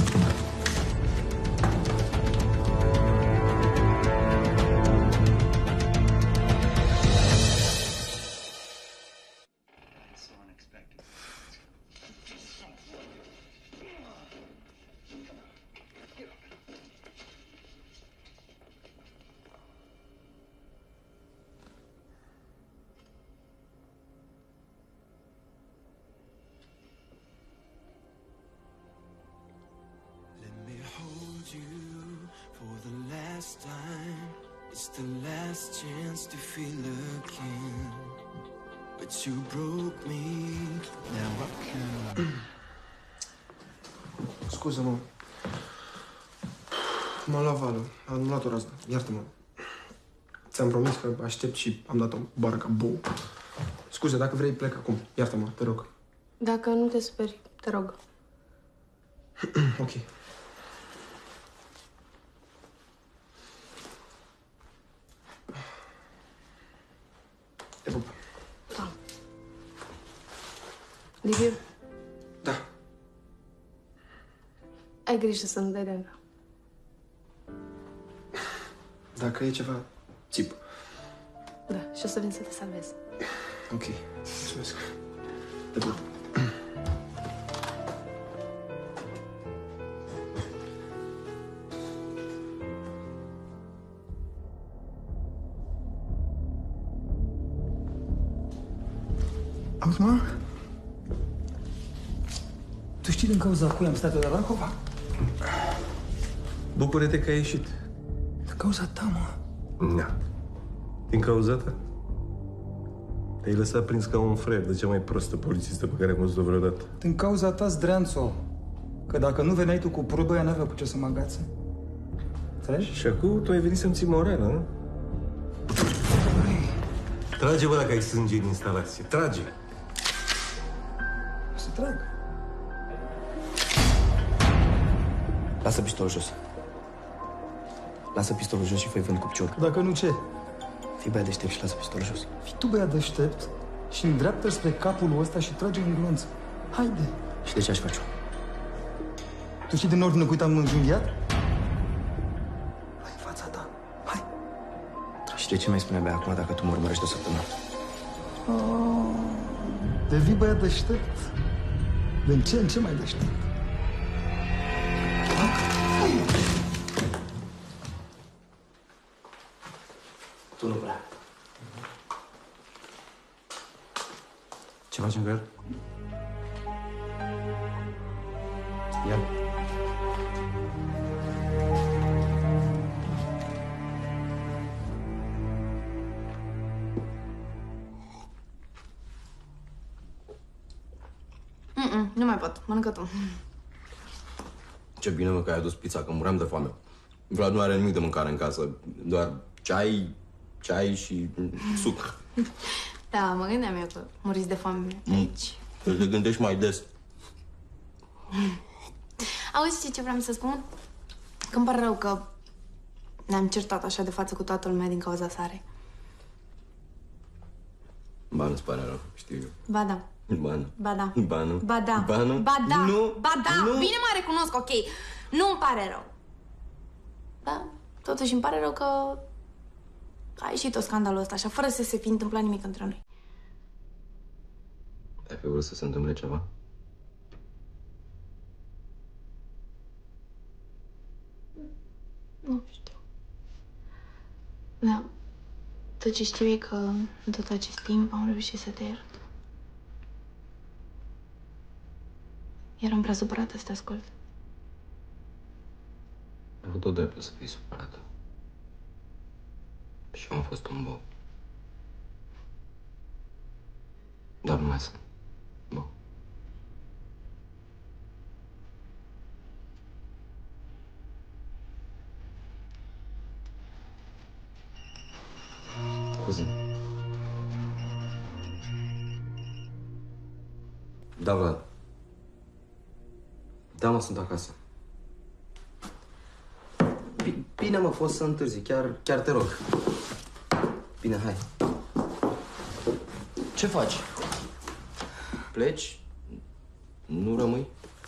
Scuză-mă. M-am luat valul. Am luat o raznă. Iartă-mă. Ți-am promis că aștept și am dat o bară ca bou. Scuze, dacă vrei, plec acum. Iartă-mă, te rog. Dacă nu te superi, te rog. Ok. Te pup. Da. Liviu? Da. Ai grijă să nu dai de încă. Dacă e ceva, țip. Da, și o să vin să te salvez. Ok. Mulțumesc. Te pup. Auzi, mă? Tu știi din cauza cui am stat eu de la Racova? Bucură-te că ai ieșit. Din cauza ta, mă. Da. Din cauza ta? Te-ai lăsat prins ca un frer de cea mai prostă polițistă pe care am văzut-o vreodată. Din cauza ta, Zdreanțo. Că dacă nu veneai tu cu probă, ea n-avea cu ce să mă agațe. Înțelegi? Și acum tu ai venit să-mi ții morală, nu? Trage, bă, dacă ai sânge în instalație. Trage! O să trag. Lasă pistolul jos. Lasă pistolul jos și fă-i vânt cu piciorul. Dacă nu, ce? Fii băiat deștept și lasă pistolul jos. Fii tu băiat deștept și îndreaptă spre capul ăsta și trage în glonț. Haide! Și de ce aș face-o? Tu știi din ordine cât am înjunghiat? Hai, fața ta. Hai! Și de ce mi-ai spune abia acum dacă tu mă urmărești o săptămână? Oh, devii băiat deștept. Din ce în ce mai deștept. Tu nu prea. Ce facem cu el? Ia-l. Mm-mm, nu mai pot. Mănâncă tu. Ce bine, mă, că ai adus pizza, că muream de foame. Vlad nu are nimic de mâncare în casă, doar ceai, ceai și suc. Da, mă gândeam eu că muriți de foame aici. Să te gândești mai des. Auzi, știi ce vreau să spun? Că îmi pare rău că ne-am certat așa de față cu toată lumea din cauza Sarei. Ba, nu-ți pare rău, știu eu. Ba da. Ba nu. Ba da. Ba nu. Ba da. Ba nu. Ba da. Nu. Ba da. Nu. Bine, mă recunosc, ok. Nu-mi pare rău. Da, totuși îmi pare rău că a ieșit tot scandalul ăsta, așa, fără să se fi întâmplat nimic între noi. Ai fi vrut să se întâmple ceva? Nu știu. Da. Tot ce știu e că în tot acest timp am reușit să te iert. Eram prea supărată să te ascult. Ai avut tot dreptul să fii supărată. Și eu am fost un bou. Dar nu mai sunt bou. Scuze. Da, Vlad. Da, mă, sunt acasă. Bine, mă, fost să întârzi, chiar, chiar te rog. Bine, hai. Ce faci? Pleci? Nu rămâi?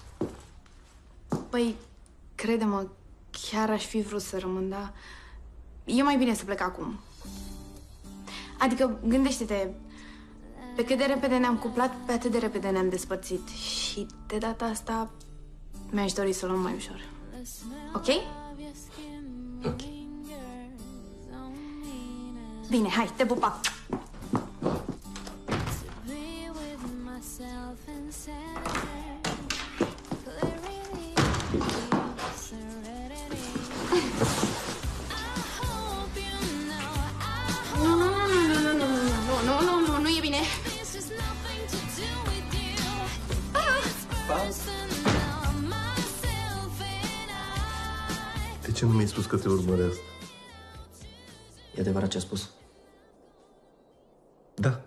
Păi, crede-mă, chiar aș fi vrut să rămân, dar e mai bine să plec acum. Adică, gândește-te, pe cât de repede ne-am cuplat, pe atât de repede ne-am despărțit. Și de data asta mi-aș dori să o luăm mai ușor. Ok? Ok. Bine, hai, te pupa! Nu, nu, nu, nu, nu, nu, nu, nu, nu, nu e bine. De ce nu mi-ai spus că te urmăresc? E adevărat ce a spus? Da.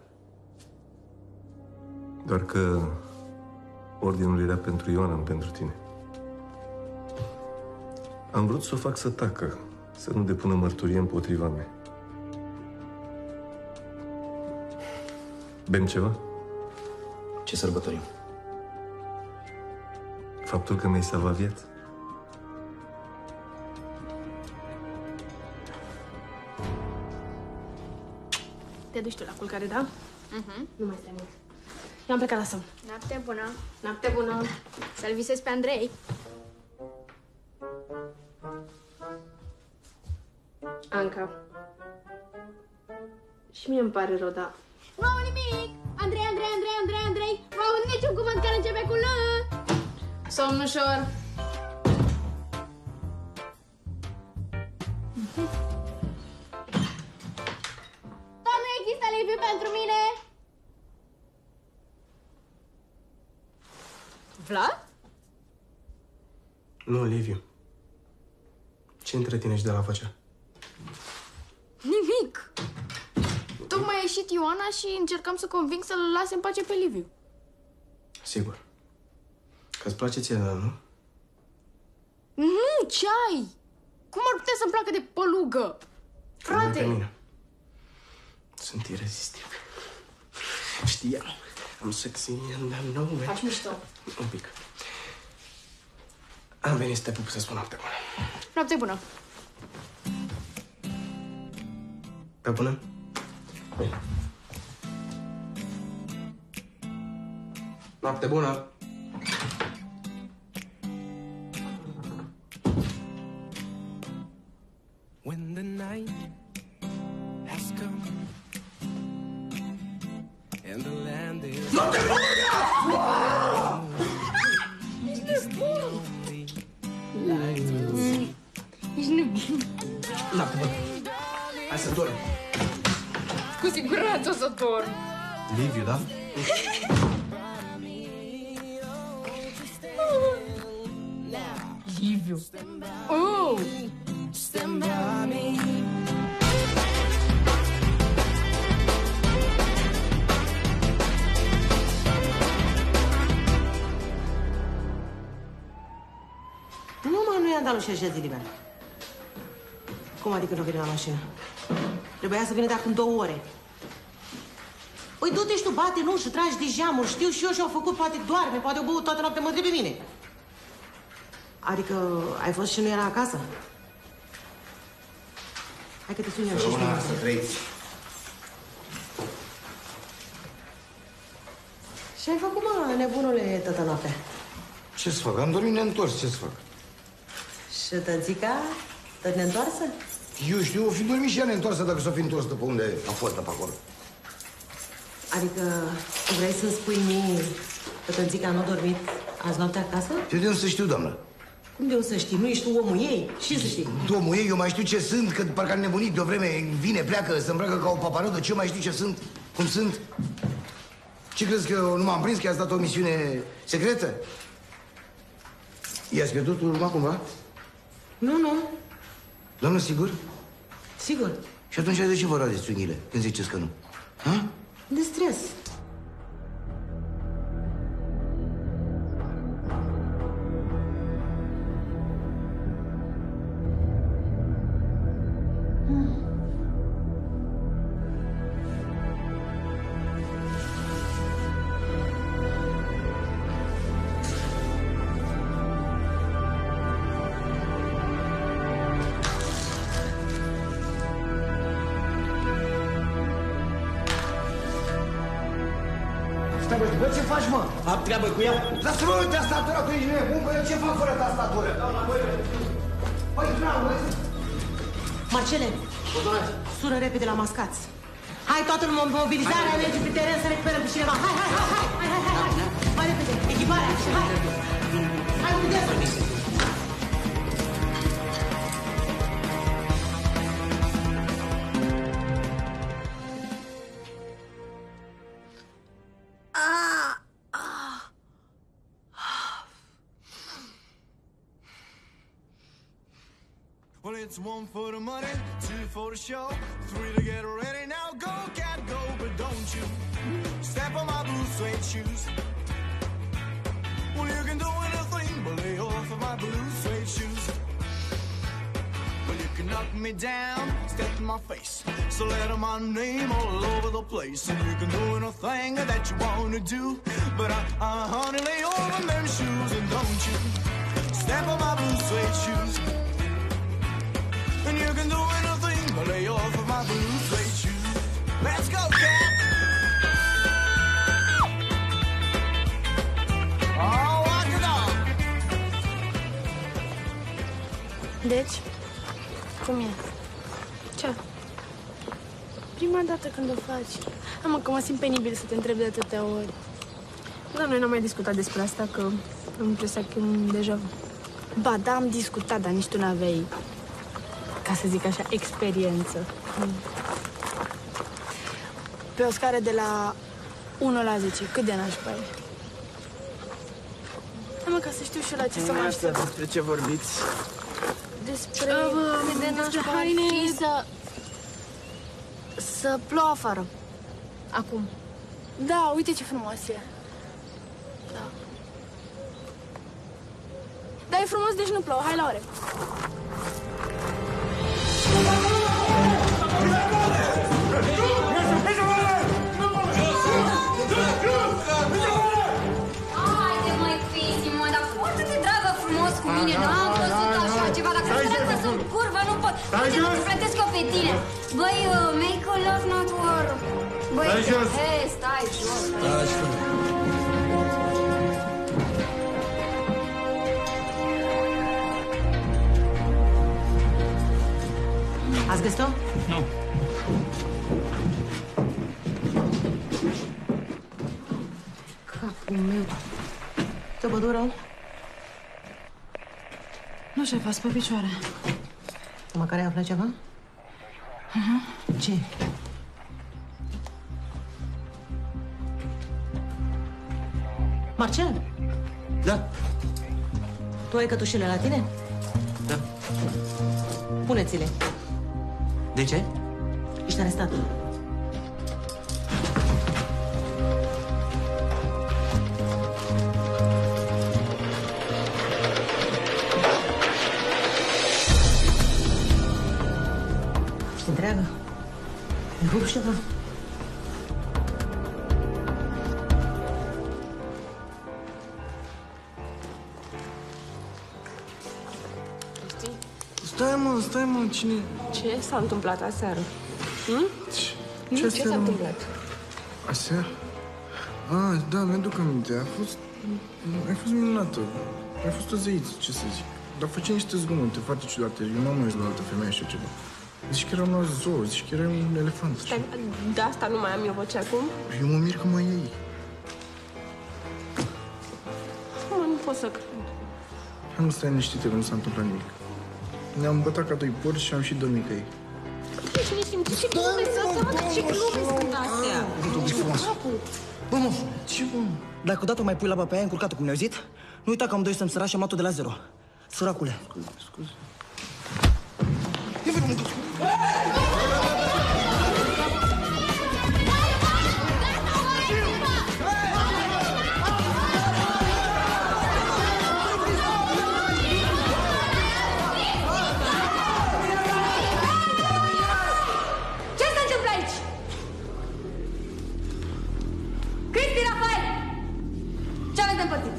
Doar că ordinul era pentru Ioana, nu pentru tine. Am vrut să o fac să tacă, să nu depună mărturie împotriva mea. Bem ceva? Ce sărbătorim? Faptul că mi-ai salvat viața. Te duci tu la culcare, da? Mhm. Nu mai stai mult. Eu am plecat la somn. Noapte bună. Noapte bună. Să-l visezi pe Andrei. Anca. Și mie îmi pare rău, dar... Nu au nimic! Andrei, Andrei, Andrei, Andrei, Andrei! Nu au niciun cuvânt care începe cu L! Somn ușor. Dar nu există Liviu pentru mine! Vlad? Nu, Liviu. Ce întreținești de la afaceri? Nimic! Tocmai a ieșit Ioana și încercam să conving să-l lase în pace pe Liviu. Sigur. Că-ți place ție, dar nu? Nu, ce ai? Cum ar putea să-mi placă de pălugă? Că nu e pe Frate! mine. Sunt irezistibil. Știam. I'm sexy and I know it. Faci mișto. Un pic. Am venit să te pup să spun noapte bună. Noapte bună! Pe bună? Bine. Noapte bună! When the night has come and the land is Noapte Ești nebun! Noapte bună! Hai să dorm! Cu siguranță o să dorm! Liviu, da? Liviu! Oh! stand by me. Nu, mă, nu e Andalusia așa zi liberă. Cum adică nu vine la mașină? Trebuia să vină de acum două ore. Păi du-te și tu, bate în ușă, tragi de geamuri, știu și eu și-au făcut, poate doarme, poate au băut toată noaptea, mă întrebe mine. Adică ai fost și nu era acasă? Hai că te sun eu și Rămână să trăiți. Și ai făcut, mă, nebunule, toată noaptea? Ce să fac? Am dormit neîntors, ce să fac? Și tățica, tot neîntoarsă? Eu știu, o fi dormit și ea neîntoarsă dacă s-o fi întors de pe unde a fost de pe acolo. Adică vrei să-mi spui mie că tățica nu a dormit azi noaptea acasă? Eu de unde să știu, doamnă? Cum de o să știi? Nu ești tu omul ei? Și să știi? Omul ei, eu mai știu ce sunt, că parcă am nebunit de o vreme, vine, pleacă, se îmbracă ca o paparodă, ce mai știu ce sunt, cum sunt? Ce crezi că nu m-am prins, că i-ați dat o misiune secretă? I-ați pierdut urma cumva? Nu, nu. Doamnă, sigur? Sigur. Și atunci de ce vă radeți unghiile când ziceți că nu? Ha? De stres. Bă, ce faci, mă? Am treabă cu ea? Lasă-mă, uite, tastatura, tu ești nebun, bă, ce fac fără tastatură? Păi, bravo, Marcele, sună repede la mascați. Hai, toată lumea, mobilizarea, merge pe teren să recuperăm pe cineva. Hai, hai, hai, hai, hai, hai, hai, hai, mai repede, echiparea, hai. Hai, uite! Well, it's one for the money, two for the show, three to get ready. Now go, cat, go, but don't you step on my blue suede shoes. Well, you can do anything but lay off of my blue suede shoes. Well, you can knock me down, step in my face, so let my name all over the place. And you can do anything that you want to do, but I, I honey, lay off of them shoes. And don't you step on my blue suede shoes. And you can do anything but lay off of my blue suede shoes. Let's go, cat! Oh, walk it on! Deci, cum e? Ce? Prima dată când o faci. Am că mă simt penibil să te întreb de atâtea ori. Dar noi n-am mai discutat despre asta, că am impresia că e un deja vu. Ba, da, am discutat, dar nici tu n-aveai, ca să zic așa, experiență. Pe o scară de la unu la zece, cât de nașpa e? Mă, ca să știu și la ce să mă aștept. Despre ce vorbiți? Despre cât de nașpa ar fi să... să plouă afară. Acum. Da, uite ce frumos e. Da. Da, e frumos, deci nu plouă. Hai la ore. Haide, măi, Cristi, mă, dar foarte de dragă frumos cu mine. Nu am văzut așa ceva. Dacă vreau să sunt curvă, nu pot. Uite, mă, te plătesc eu pe tine. Băi, make a love, not war. Băi, hei, stai jos. Stai jos. Ați găsit-o? Nu. Capul meu. Te bădură? Nu, șef, ați pe picioare. Măcar ai aflat ceva? Uh-huh. Ce? Marcel? Da. Tu ai cătușele la tine? Da. Puneți-le. De ce? Ești arestat. Ești întreagă? Îi rup ceva? Stai, mă, stai, mă, cine... Ce s-a întâmplat aseară? Hm? Ce, ce aseară, s-a mă? întâmplat? Aseară? Ah, da, mi-aduc aminte. A fost... Ai fost minunată. Ai fost o zeiță, ce să zic. Dar făceai niște zgomote foarte ciudate. Eu n-am mai la altă femeie așa ceva. Zici că eram la zoo, zici că erai un elefant. Stai, de asta nu mai am eu voce acum? Eu mă mir că mai ei. Mă, nu pot să cred. Hai, mă, stai liniștită, că nu s-a întâmplat nimic. Ne-am bătat ca doi porci și am și dormit ca ei. Cine știm, ce glume sunt astea? Ce glume sunt astea? Ce frumos. Bă, mă, ce bă? Dacă odată mai pui laba pe aia încurcată, cum ne-au zis, nu uita că am doi să-mi sărași și am luat-o de la zero. Săracule. Scuze, scuze. Ce se întâmplă aici? Cristi, Rafael! Ce aveți de împărțit?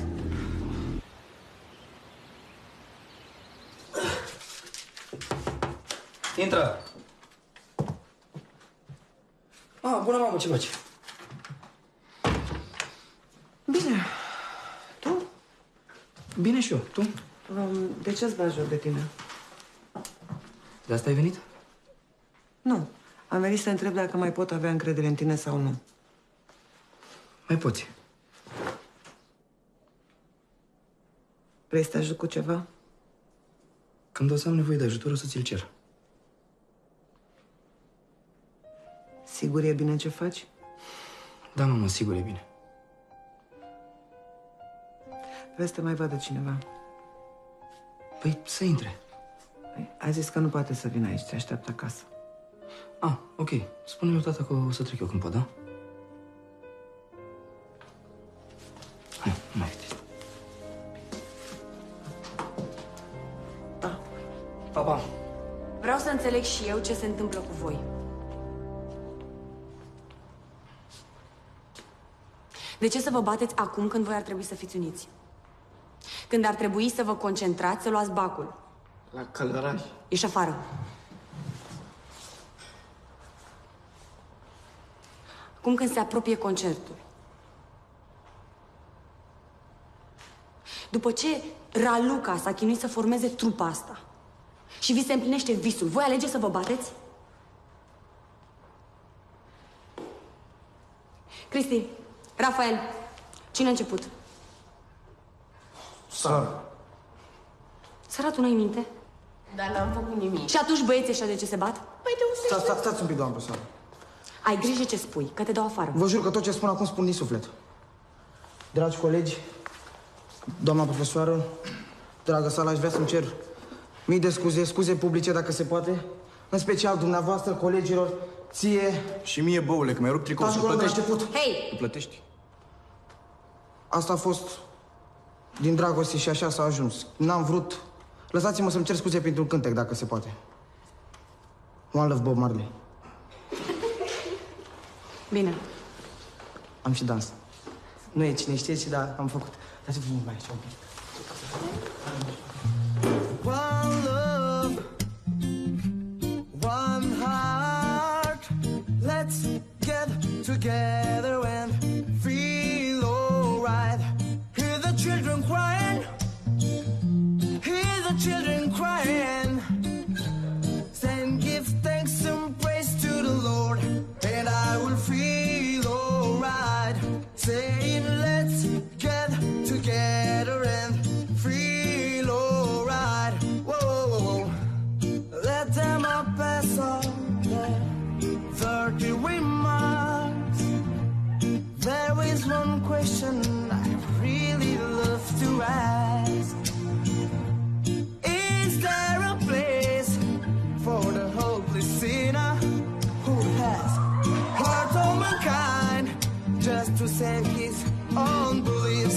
Intră. Ah, bună mamă, ce faci? Bine și eu. Tu? Um, de ce-ți bagi joc de tine? De asta ai venit? Nu. Am venit să întreb dacă mai pot avea încredere în tine sau nu. Mai poți. Vrei să te ajut cu ceva? Când o să am nevoie de ajutor, o să ți-l cer. Sigur e bine ce faci? Da, mamă, sigur e bine. Vrei să te mai vadă cineva? Păi, să intre. A zis că nu poate să vină aici, te așteaptă acasă. Ah, ok. Spune lui tata că o să trec eu când pot, da? Hai, nu mai uite. Da. Pa, pa. Vreau să înțeleg și eu ce se întâmplă cu voi. De ce să vă bateți acum când voi ar trebui să fiți uniți? Când ar trebui să vă concentrați, să luați bacul. La călăraș. Ieși afară. Acum când se apropie concertul. După ce Raluca s-a chinuit să formeze trupa asta și vi se împlinește visul, voi alege să vă bateți? Cristi, Rafael, cine a început? Sara. Sara, tu n-ai minte? Dar n-am făcut nimic. Și atunci băieții ăștia de ce se bat? Păi de unde Sta, sta, stați un pic, doamnă Sara. Ai grijă ce spui, că te dau afară. Vă jur că tot ce spun acum spun din suflet. Dragi colegi, doamna profesoară, dragă Sala, aș vrea să-mi cer mii de scuze, scuze publice dacă se poate, în special dumneavoastră, colegilor, ție... Și mie, băule, că mi-ai rupt tricoul, să plătești. Hei! Să plătești. Asta a fost din dragoste și așa s-a ajuns. N-am vrut... Lăsați-mă să-mi cer scuze pentru un cântec, dacă se poate. One Love, Bob Marley. Bine. Am și dans. Nu e cine știe, dar am făcut. Dați-vă mai așa un pic. One love, one heart. Let's get together and feel alright. Hear the children crying. Hear the children crying. Then give thanks and praise to the Lord, and I will feel alright. Saying, let's get together and feel alright. Whoa, whoa, whoa. Let them all pass all their dirty remarks. There is one question I really love to ask. Is there a place for the hopeless sinner who has hurt all mankind just to save his own beliefs?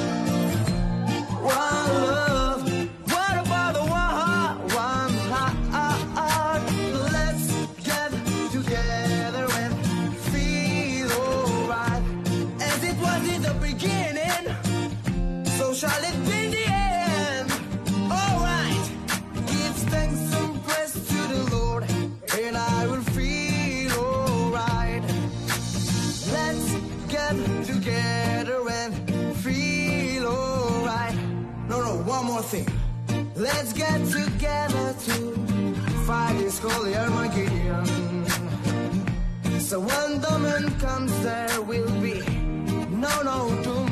One love, what about the one heart, one heart? Let's get together and feel alright. As it was in the beginning, so shall it be in the end. Alright, give thanks and praise to the Lord, and I will feel alright. Let's get together and feel alright. No, no, one more thing. Let's get together to fight this holy Armageddon. So when the man comes, there will be no, no doom.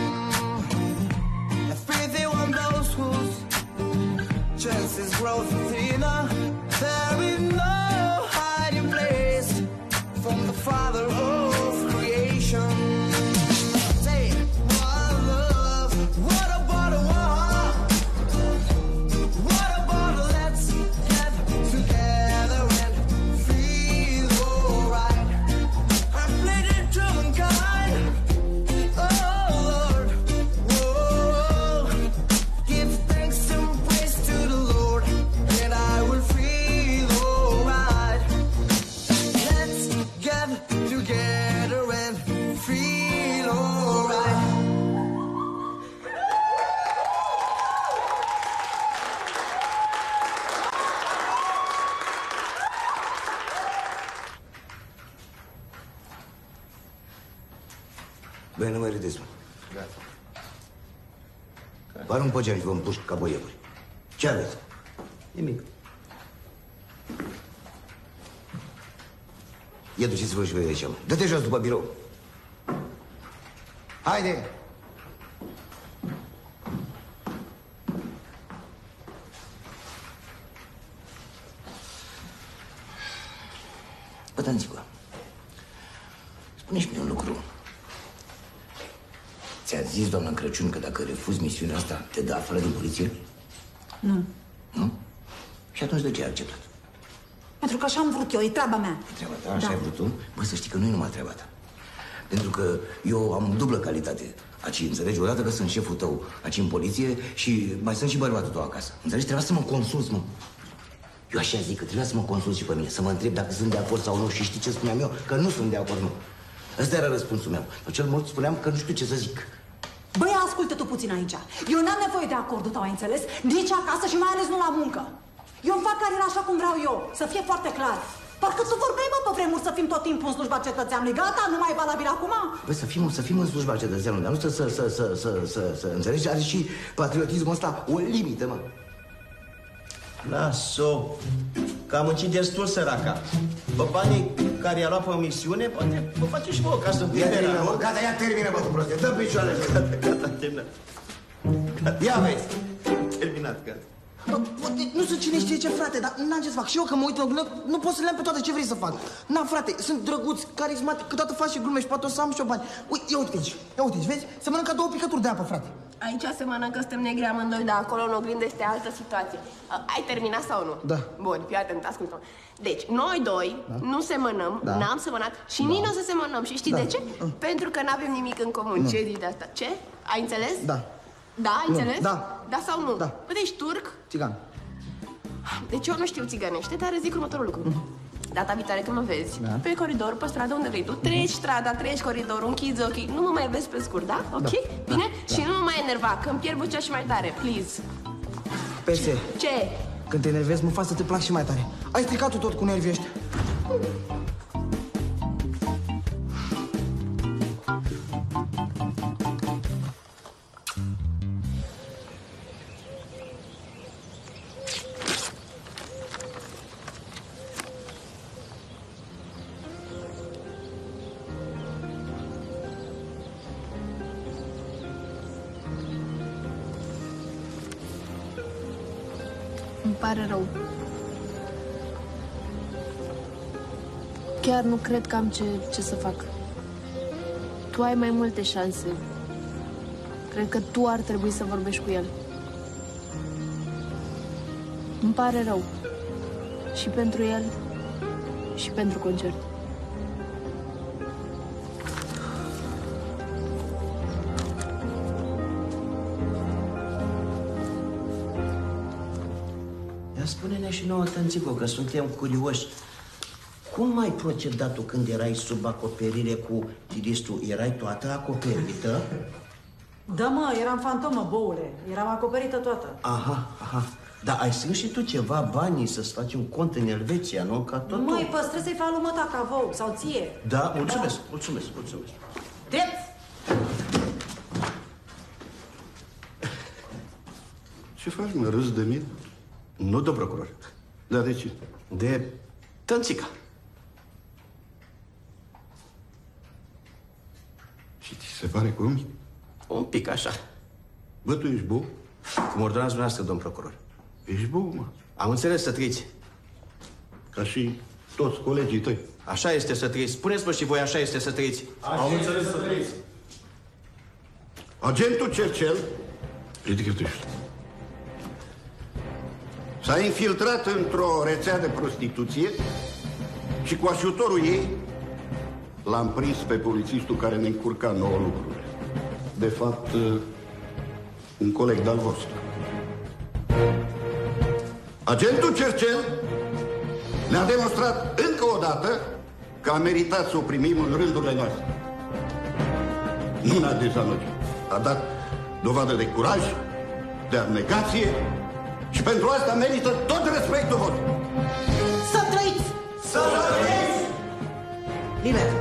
I pity on those whose chances grow thinner. There is no hiding place from the Father of creation. Say, one love, what about a war? What about a let's get together and feel alright? I played it to mankind. Oh Lord, whoa, give thanks and praise to the Lord, and I will feel alright. Let's get together and feel alright. Băi, nu mă râdeți, mă. Gata. Care? Vă arunc pe geam și vă împușc ca boievuri. Ce aveți? Nimic. Ia duceți-vă și vedeți ceva. Dă-te jos după birou. Haide! Bătăniți-vă. Spune-și mie un lucru. Ți-a zis, doamna Crăciun, că dacă refuzi misiunea asta, te dă afară din poliție? Nu. Nu? Și atunci de ce ai acceptat? Pentru că așa am vrut eu, e treaba mea. E treaba ta, așa Da. ai vrut tu? Bă, să știi că nu e numai treaba ta. Pentru că eu am dublă calitate aici, înțelegi? Odată că sunt șeful tău aici în poliție și mai sunt și bărbatul tău acasă. Înțelegi? Trebuia să mă consulți, mă. Eu așa zic că trebuia să mă consulți și pe mine, să mă întreb dacă sunt de acord sau nu. Și știi ce spuneam eu? Că nu sunt de acord, nu. Ăsta era răspunsul meu. Dar cel mult spuneam că nu știu ce să zic. Băi, ascultă tu puțin aici. Eu n-am nevoie de acordul tău, ai înțeles? Nici acasă și mai ales nu la muncă. Eu îmi fac cariera așa cum vreau eu, să fie foarte clar. Parcă tu vorbeai, mă, pe vremuri să fim tot timpul în slujba cetățeanului. Gata, nu mai e valabil acum? Băi, să fim, să fim în slujba cetățeanului, dar nu să, să, să, să, să, să, să înțelegi, are și patriotismul ăsta o limită, mă. Las-o, că am muncit destul, săraca. Pe banii care i-a luat pe misiune, poate vă face și vă o casă în Ia primera, termină, nu? bă, gata, ia termină, bă, tu proste, dă picioarele. Gata, gata, terminat. Ia vezi. Terminat, gata. Bă, poate nu sunt cine știe ce, frate, dar n-am ce să fac. Și eu că mă uit, nu, nu pot să le am pe toate, ce vrei să fac? Na, frate, sunt drăguți, carismatic, câteodată faci și glume și poate o să am și o bani. Ui, ia uite aici, ia uite aici, vezi? Se mănâncă două picături de apă, frate. Aici se mănâncă, suntem negri amândoi, dar acolo în oglindă este altă situație. A, ai terminat sau nu? Da. Bun, fii atent, ascultă. Deci, noi doi Da. nu semănăm, Da. n-am semănat și nici nu o să semănăm. Și știi Da. de ce? Pentru că n-avem nimic în comun. Nu. Ce zici de asta? Ce? Ai înțeles? Da. Da, ai Nu. înțeles? Da. Da sau nu? Da. Bă, ești turc? Țigan. Deci eu nu știu țigănește, dar îți zic următorul lucru. Data viitoare când mă vezi, Da. pe coridor, pe stradă, unde vrei tu, treci strada, treci coridorul, închizi ochii, nu mă mai vezi pe scurt, da? Ok? Da. Bine? Da. Și nu mă mai enerva, că îmi pierd vocea și mai tare, please. Perse, Ce? când te enervezi, mă fac să te plac și mai tare. Ai stricat-o tot cu nervii ăștia. Îmi pare rău. Chiar nu cred că am ce, ce să fac. Tu ai mai multe șanse. Cred că tu ar trebui să vorbești cu el. Îmi pare rău. Și pentru el, și pentru concert. Ia spune-ne și nouă, Tănțico, că suntem curioși. Cum ai procedat tu când erai sub acoperire cu tiristul? Erai toată acoperită? Da, mă, eram fantomă, boule. Eram acoperită toată. Aha, aha. Dar ai strâns și tu ceva banii să-ți faci un cont în Elveția, nu? Ca tot. Măi, păstră să-i fac lui măta ca vouă, sau ție. Da, mulțumesc, mulțumesc, mulțumesc. Drept! Ce faci, mă, râzi de mine? Nu de procuror. Dar de ce? De Tănțica. Și ți se pare comic? Un pic așa. Bă, tu ești bou? Cum ordonați dumneavoastră, domn procuror. Ești bou, mă. Am înțeles, să trăiți. Ca și toți colegii tăi. Așa este să trăiți. Spuneți-mă și voi, așa este să trăiți. Am înțeles să trăiți. Agentul Cercel, ridică-te jos, s-a infiltrat într-o rețea de prostituție și cu ajutorul ei l-am prins pe polițistul care ne încurca nouă lucruri. De fapt, un coleg de-al vostru. Agentul Cercel ne-a demonstrat încă o dată că a meritat să o primim în rândurile noastre. Nu ne-a dezamăgit. A dat dovadă de curaj, de abnegație și pentru asta merită tot respectul vostru. Să trăiți! Să trăiți! Liber!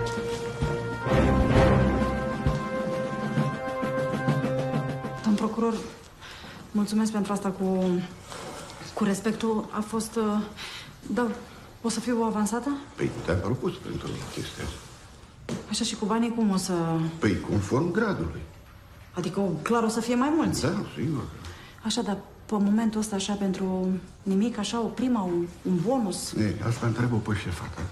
Domn procuror, Mulțumesc pentru asta cu... cu respectul. A fost... Uh, da, o să fiu avansată? Păi te-am propus pentru chestia asta. Așa și cu banii cum o să... Păi conform gradului. Adică clar o să fie mai mulți. Da, sigur. Așa, dar pe momentul ăsta așa pentru nimic, așa o prima, un, un bonus. Ei, asta întreabă pe șefa ta.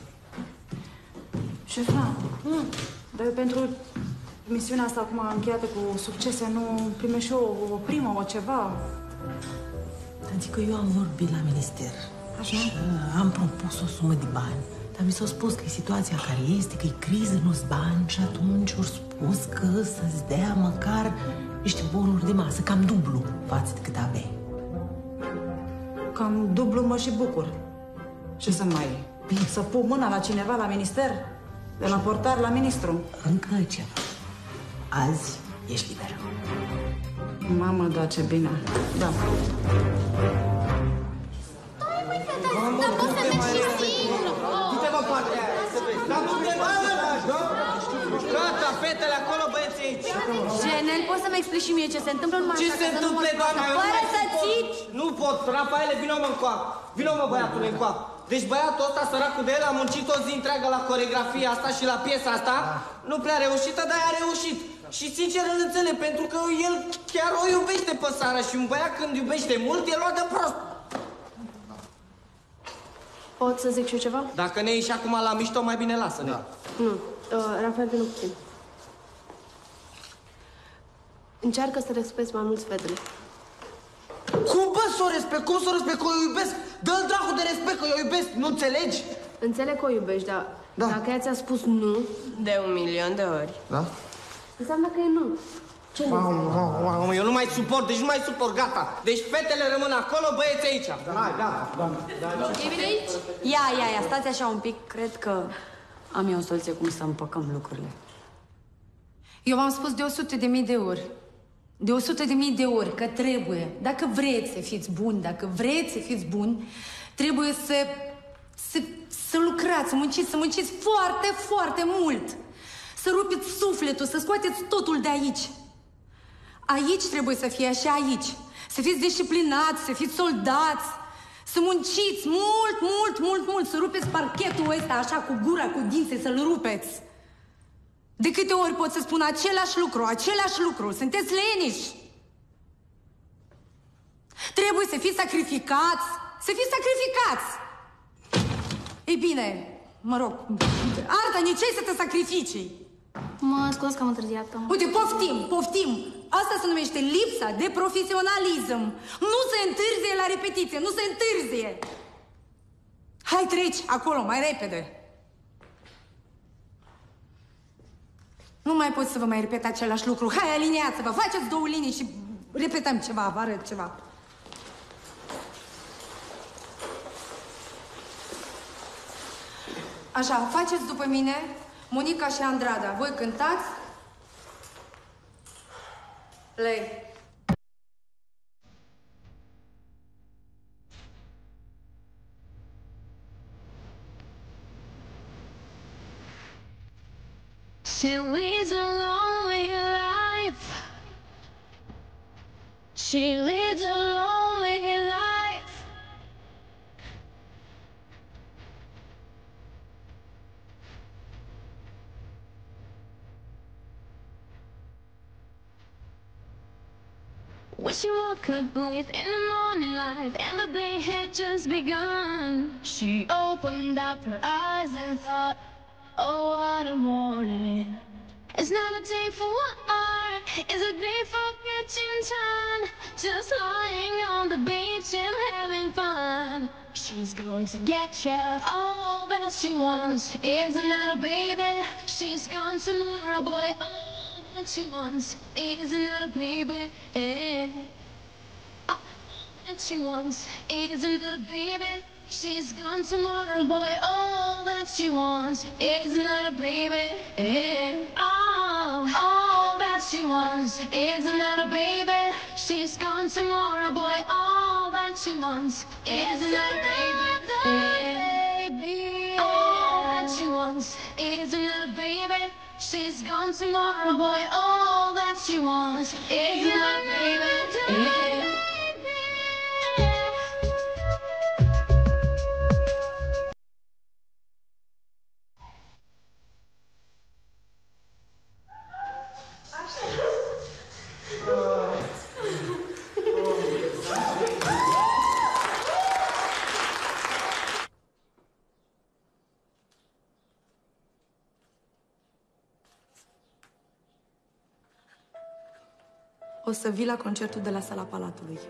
Șefa, mm. dar eu pentru misiunea asta acum încheiată cu succese nu primești și eu o, o primă, o ceva? Adică eu am vorbit la minister. Așa? Și am propus o sumă de bani. Dar mi s-a spus că e situația care este, că e criză, nu-s bani. Și atunci au spus că să-ți dea măcar niște bonuri de masă, cam dublu față de cât aveai. Cam dublu mă și bucur. Ce să mai... Bine. Să pun mâna la cineva la minister? De la portar la ministru? Încă ceva. Azi ești liberă. Mamă, da, ce bine. Da. Dar poți să mergi și singur. Du-te-mă partea aia, să vezi. Dar du-te, bă, da? Gata, fetele acolo, băieții aici. Genel, poți să-mi explici și mie ce se întâmplă numai Ce așa, se că să nu mă întâmplă, doamna? scoată. Eu nu Fără mai să suport. țipi. Nu pot, Rafaele, vino-mă încoa. Vino-mă, băiatule, încoa. Deci băiatul ăsta, săracul de el, a muncit o zi întreagă la coregrafia asta și la piesa asta. Nu prea reușită, dar a reușit. Și sincer îl înțeleg, pentru că el chiar o iubește pe Sara și un băiat când iubește mult, e luat de prost. Pot să zic și eu ceva? Dacă ne ieși acum la mișto, mai bine lasă-ne. Da. Nu. Uh, Rafael, nu puțin. Încearcă să respecti mai mulți fetele. Cum, bă, să o respect? Cum să o respect? Că o iubesc? Dă-l dracu de respect, că eu iubesc, nu înțelegi? Înțeleg că o iubești, dar da. Dacă ea ți-a spus nu de un milion de ori, da? înseamnă că e nu. Ce nu? Mamă, eu nu mai suport, deci nu mai suport, gata. Deci fetele rămân acolo, băieți aici. Hai, gata, doamne. E bine aici? Ia, ia, ia, stați așa un pic, cred că am eu o soluție cum să împăcăm lucrurile. Eu v-am spus de o sută de mii de ori, de o sută de mii de ori că trebuie, dacă vreți să fiți buni, dacă vreți să fiți buni, trebuie să, să, să lucrați, să munciți, să munciți foarte, foarte mult. Să rupeți sufletul, să scoateți totul de aici. Aici trebuie să fie așa aici. Să fiți disciplinați, să fiți soldați, să munciți mult, mult, mult, mult, să rupeți parchetul ăsta așa cu gura, cu dinții, să-l rupeți. De câte ori pot să spun același lucru, același lucru, sunteți leniși. Trebuie să fiți sacrificați, să fiți sacrificați. Ei bine, mă rog, arta necesită să te sacrificii. Mă scuz că am întârziat. Uite, poftim, poftim. Asta se numește lipsa de profesionalism. Nu se întârzie la repetiție, nu se întârzie. Hai, treci acolo, mai repede. Nu mai pot să vă mai repet același lucru. Hai, aliniați-vă, faceți două linii și repetăm ceva, vă arăt ceva. Așa, faceți după mine Monica și Andrada. Voi cântați. Lei. She leads a lonely life. She leads a lonely life. When she woke up late in the morning light and the day had just begun, she opened up her eyes and thought, oh, what a morning. It's not a day for art, it's a day for catching time. Just lying on the beach and having fun. She's going to get you all that she wants. Is another baby, she's gone tomorrow, boy. All that she wants is another baby. All that she wants is another baby. She's gone tomorrow, boy. All that she wants is another baby. Oh, all that she wants is another baby. She's gone tomorrow, boy. All that she wants is another baby. All that she wants is another baby. She's gone tomorrow, boy. All that she wants is another baby. O să vii la concertul de la Sala Palatului.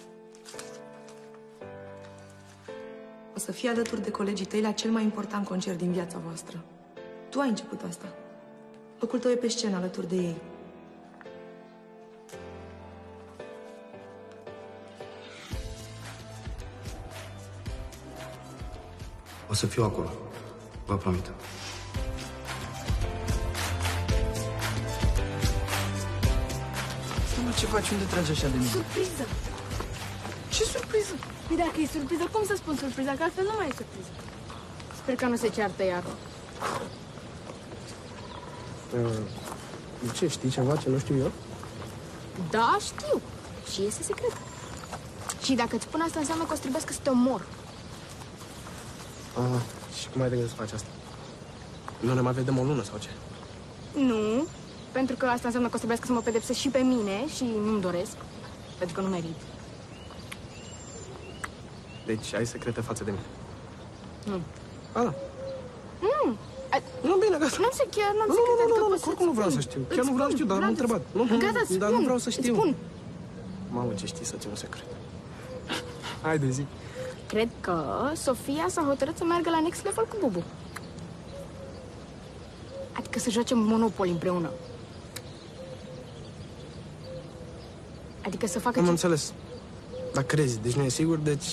O să fii alături de colegii tăi la cel mai important concert din viața voastră. Tu ai început asta. Locul tău e pe scenă alături de ei. O să fiu acolo. Vă promit. Mă, ce faci? Unde tragi așa de mine? Surpriză! Ce surpriză? Păi dacă e surpriză, cum să spun surpriză? Că altfel nu mai e surpriză. Sper că nu se ceartă iar. De ce? Știi ceva ce nu știu eu? Da, știu. Și este secret. Și dacă îți spun asta, înseamnă că o să trebuiască să te omor. Ah, și cum ai de gând să faci asta? Nu ne mai vedem o lună sau ce? Nu, pentru că asta înseamnă că o să trebuiască să mă pedepsesc și pe mine și nu-mi doresc. Pentru că nu merit. Deci ai secrete față de mine? Nu. A, da. Nu. Nu, bine, gata. Nu am să chiar, nu am Nu, secrete, nu, adică nu, nu, pot să-ți oricum nu vreau spun. să știu. Îți Chiar nu vreau să spun, știu, dar am Vlad, întrebat. îți- Nu, nu, Gata, îți dar nu spun, vreau să îți știu. spun. Mamă, ce știi să țin un secret. Haide, zi. Cred că Sofia s-a hotărât să meargă la next level cu Bubu. Adică să joace Monopoly împreună. Adică să facă... Am ce- înțeles. Dar crezi, deci nu e sigur, deci...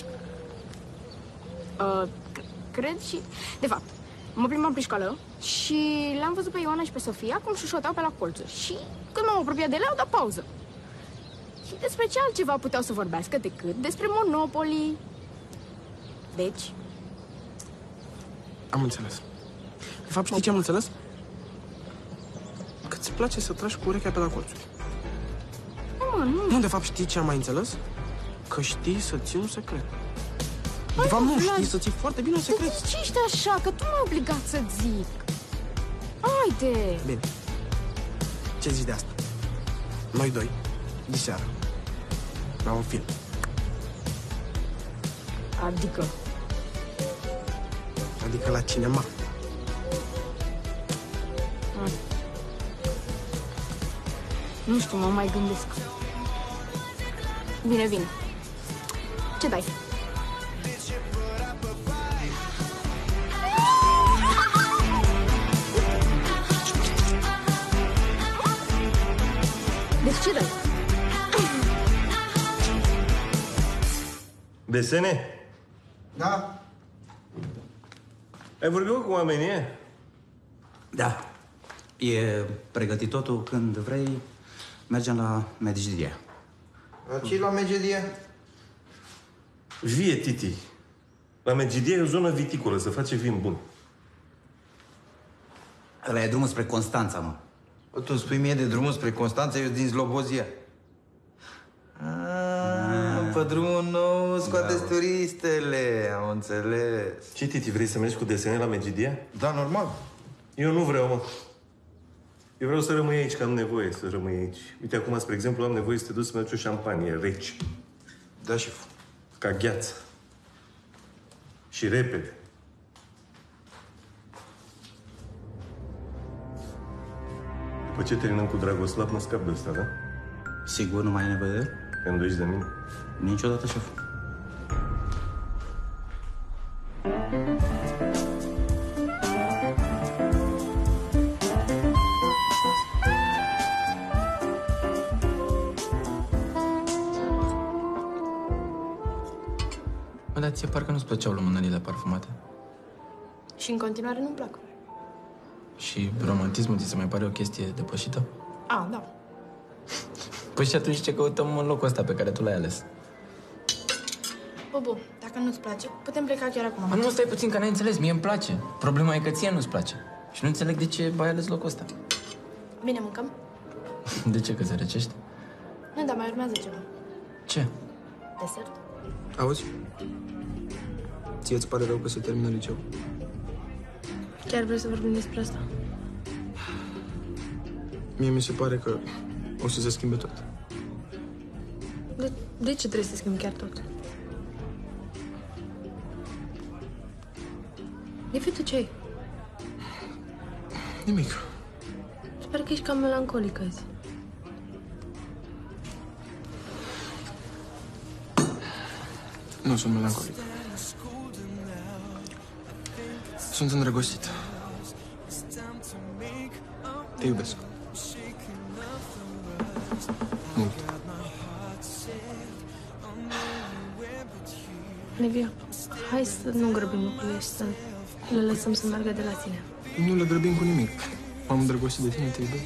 Uh, cred și... De fapt, mă plimbam prin școală și le-am văzut pe Ioana și pe Sofia cum șușotau pe la colțuri. Și când m-am apropiat de ele, au dat pauză. Și despre ce altceva puteau să vorbească decât despre Monopoly. Deci... Am înțeles. De fapt, știi ce am înțeles? Că îți place să tragi cu urechea pe la colțuri. Nu, mă, nu. Nu, de fapt, știi ce am mai înțeles? Că știi să ții un secret. De fapt, nu, știi să ții foarte bine un secret. De ce ești așa? Că tu m-ai obligat să zic. Haide! Bine. Ce zici de asta? Noi doi, diseară, la un film. Adică? Adică la cinema. Mm. Nu știu, mă mai gândesc. Bine, bine. Ce dai? Deci ce dai? Desene? Da. Ai vorbit cu oamenii, e? Da. E pregătit totul. Când vrei, mergem la Medgidia. Ce la Medgidia? Vie, Titi. La Medgidia e o zonă viticolă, să face vin bun. Ăla e drumul spre Constanța, mă. Tu îmi spui mie de drumul spre Constanța, eu din Slobozia. Ah, pe drumul nou scoateți Da. turistele, am înțeles. Ce, Titi, vrei să mergi cu desene la Medgidia? Da, normal. Eu nu vreau, mă. Eu vreau să rămâi aici, că am nevoie să rămâi aici. Uite, acum, spre exemplu, am nevoie să te duci să mergi o șampanie, reci. Da, și ca gheață. Și repede. După ce terminăm cu Dragoslav, mă scap de ăsta, da? Sigur nu mai ai nevoie de el? Te îndoiești de mine? Niciodată, șef. Mă, dar ție parcă nu-ți plăceau lumânările parfumate? Și în continuare nu-mi plac. Și romantismul ți se mai pare o chestie depășită? A, da. Păi și atunci ce căutăm în locul ăsta pe care tu l-ai ales? Bobo, dacă nu-ți place, putem pleca chiar acum. Mă, nu, stai puțin, că n-ai înțeles, mie îmi place. Problema e că ție nu-ți place. Și nu înțeleg de ce ai ales locul ăsta. Bine, mâncăm? De ce, că se răcești? Nu, dar mai urmează ceva. Ce? Desert? Auzi? Ție îți pare rău că se termină liceul? Chiar vrei să vorbim despre asta? Mie mi se pare că o să se schimbe tot. De, de ce trebuie să schimbi chiar tot? Liviu, tu ce ai? Nimic. Sper că ești cam melancolic azi. Nu sunt melancolic. Sunt îndrăgostit. Te iubesc. Mult. Livia, hai să nu grăbim lucrurile și să le lăsăm să meargă de la sine. Nu le grăbim cu nimic. M-am îndrăgostit de tine, te iubesc.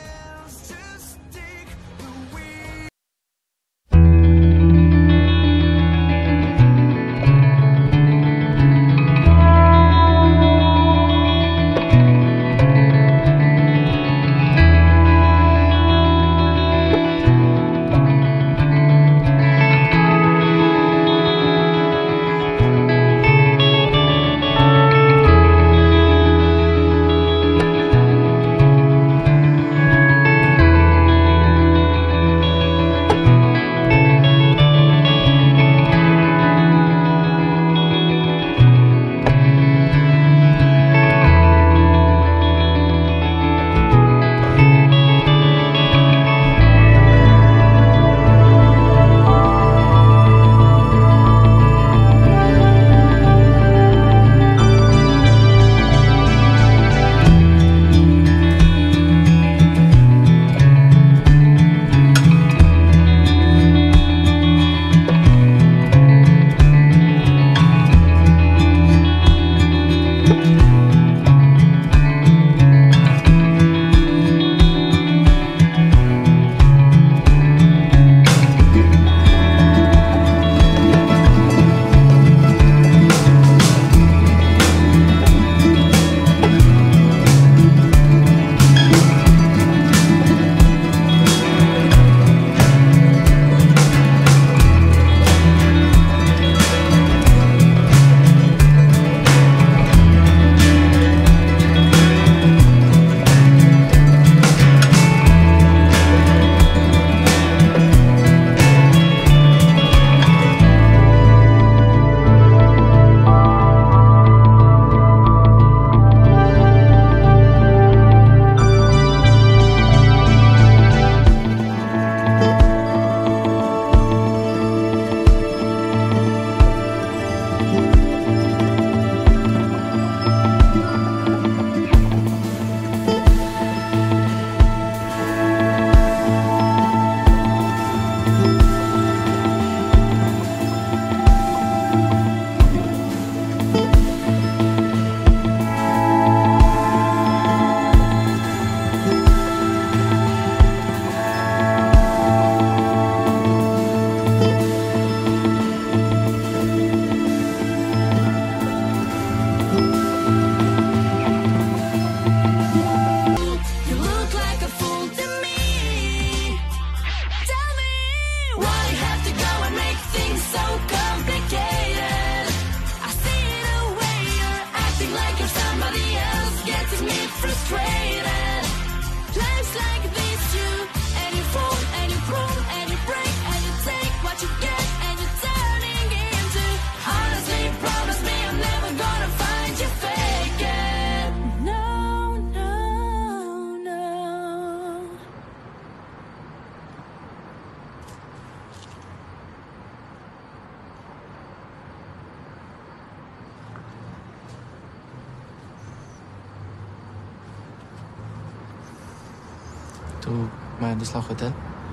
Tu m-ai adus la hotel?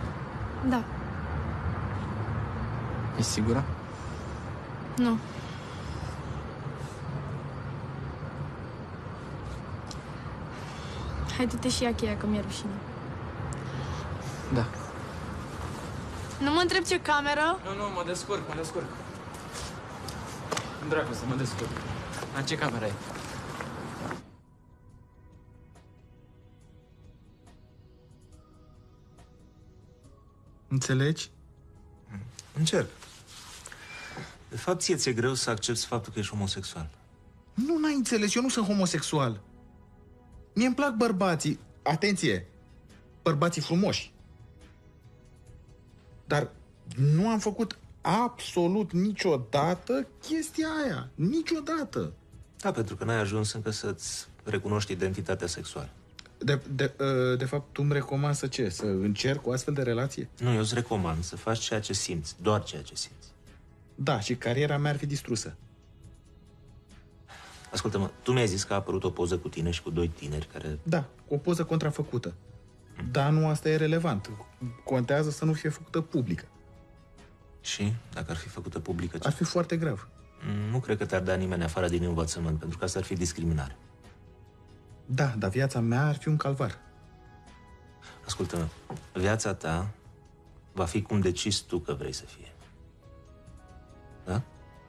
Da. Ești sigură? Nu. Hai, du-te și ia cheia, că mi-e rușine. Da. Nu mă întreb ce cameră. Nu, nu, mă descurc, mă descurc. Dracu, să mă descurc. La ce cameră e? Înțelegi? Încerc. De fapt, ție ți-e greu să accepti faptul că ești homosexual. Nu, n-ai înțeles, eu nu sunt homosexual. Mie îmi plac bărbații, atenție, bărbații frumoși. Dar nu am făcut absolut niciodată chestia aia. Niciodată. Da, pentru că n-ai ajuns încă să-ți recunoști identitatea sexuală. De, de, de fapt, tu îmi recomand să ce? Să încerc o astfel de relație? Nu, eu îți recomand să faci ceea ce simți, doar ceea ce simți. Da, și cariera mea ar fi distrusă. Ascultă-mă, tu mi-ai zis că a apărut o poză cu tine și cu doi tineri care... Da, o poză contrafăcută. Dar nu asta e relevant. Contează să nu fie făcută publică. Și, dacă ar fi făcută publică, ce? Ar fi foarte grav. Nu cred că te-ar da nimeni afară din învățământ, pentru că asta ar fi discriminare. Da, dar viața mea ar fi un calvar. Ascultă-mă, viața ta va fi cum decizi tu că vrei să fie. Da?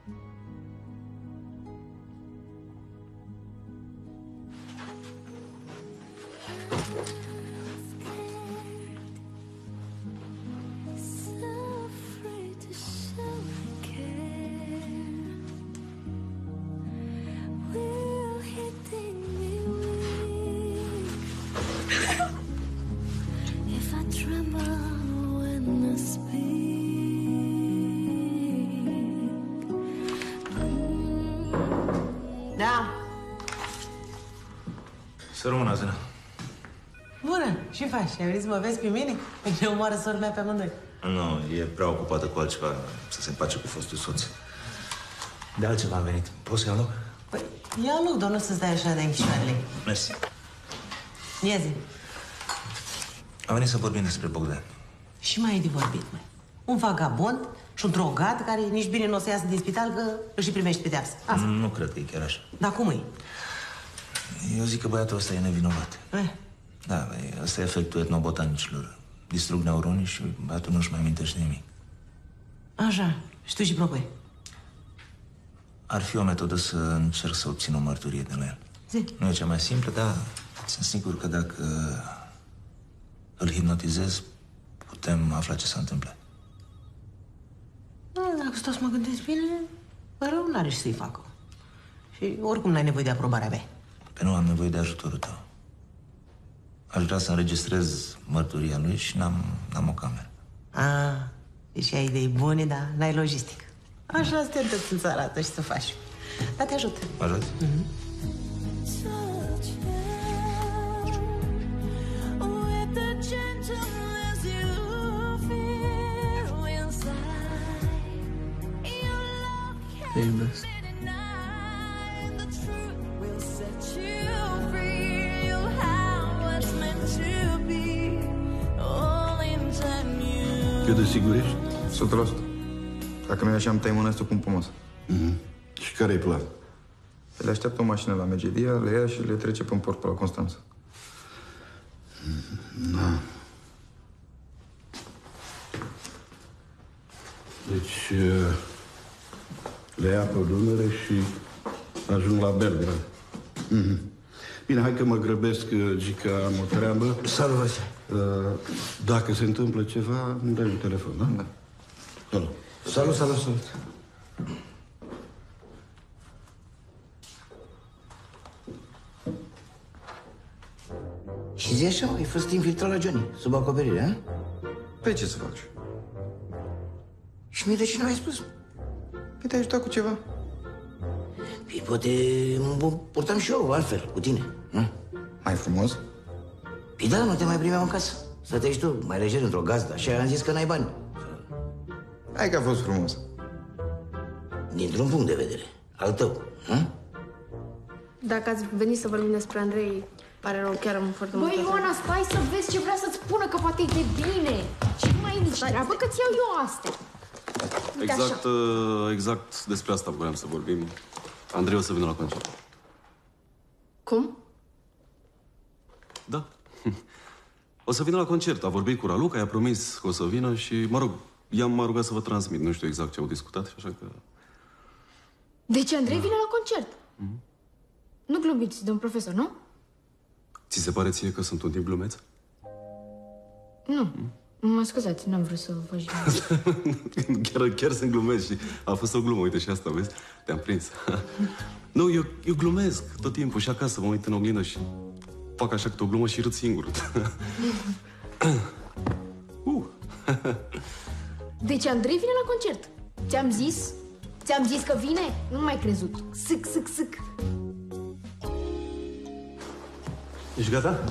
Da. Să rămână, Zena. Bună, ce faci? Ai venit să mă vezi pe mine? Ne omoară sora mea pe amândoi. Nu, e prea ocupată cu altceva, să se împace cu fostul soț. De altceva am venit. Poți să iau loc? Păi, ia loc, doar nu să stai așa de închisoarele. Mersi. Ia zi. Am venit să vorbim despre Bogdan. Și mai e de vorbit, măi. Un vagabond și un drogat care nici bine nu o să iasă din spital că își primește pedeapsă. Asta. Nu cred că e chiar așa. Dar cum e? Eu zic că băiatul ăsta e nevinovat. Eh. Da, băi, ăsta e efectul etnobotanicilor. Distrug neuronii și băiatul nu-și mai amintește nimic. Așa. Și tu ce propui? Ar fi o metodă să încerc să obțin o mărturie de la el. Zi. Nu e cea mai simplă, dar sunt sigur că dacă îl hipnotizez, putem afla ce s-a întâmplat. Dacă stau să mă gândesc bine, rău n-are ce să-i facă. Și oricum n-ai nevoie de aprobarea mea. Pe nu am nevoie de ajutorul tău. Aș vrea să înregistrez mărturia lui și n-am, n-am o cameră. Ah, deci ai idei bune, dar n-ai logistic. Așa să te întâlți în țara asta și să faci. Dar te ajut. Mă ajut? Mm-hmm. Te iubesc. Cât de sigur ești? o sută la sută. Dacă nu e așa, îmi tai mâna asta cu un pomos. Mm-hmm. Și care e plan? Le așteaptă o mașină la Megedia, le ia și le trece pe port pe la Constanța. Da. Deci le ia pe Dunăre și ajung la Belgrad. Mm-hmm. Bine, hai că mă grăbesc, Gica, am o treabă. Salut, Vasile. Dacă se întâmplă ceva, îmi dai un telefon, da? Da. Salut. Salut, salut, salut. Și zi așa, ai fost infiltrat la Johnny, sub acoperire, a? Păi ce să faci? Și mie de ce nu ai spus? Păi te-ai ajutat cu ceva. Păi poate mă purtam și eu altfel, cu tine, nu? Mai frumos? Păi da, nu te mai primeam în casă. Stăteai și tu, mai lejer într-o gazdă, și am zis că n-ai bani. Hai că a fost frumos. Dintr-un punct de vedere, al tău, nu? Dacă ați venit să vorbim despre Andrei, pare rău, chiar am foarte mult. Băi, Ioana, stai să vezi ce vrea să-ți spună, că poate e de bine. Ce mai nici treabă, că-ți iau eu astea. Uite Exact, așa. exact despre asta voiam să vorbim. Andrei o să vină la concert. Cum? Da. O să vină la concert. A vorbit cu Raluca, i-a promis că o să vină și, mă rog, i-am m-a rugat să vă transmit. Nu știu exact ce au discutat și așa că... Deci Andrei vine la concert. Mm-hmm. Nu glumiți, domn profesor, nu? Ți se pare ție că sunt un tip glumeț? Nu. Mă scuzați, n-am vrut să vă jignesc. chiar, chiar sunt glumesc și a fost o glumă, uite și asta, vezi? Te-am prins. Nu, eu, eu glumesc tot timpul și acasă mă uit în oglindă și fac așa câte o glumă și râd singur. uh. Deci Andrei vine la concert. Ți-am zis? Ți-am zis că vine? Nu mai crezut. Sâc, sâc, sâc. Ești gata?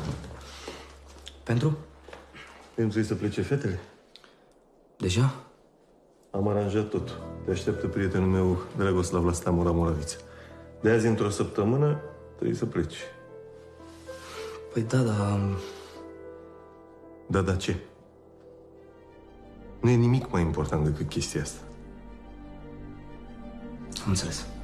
Pentru? Pentru să plece fetele. Deja? Am aranjat totul. Te așteaptă prietenul meu, Dragoslav, la Stamura Moravița. De azi, într-o săptămână, trebuie să pleci. Păi da, dar... Da, da, ce? Nu e nimic mai important decât chestia asta. Am înțeles.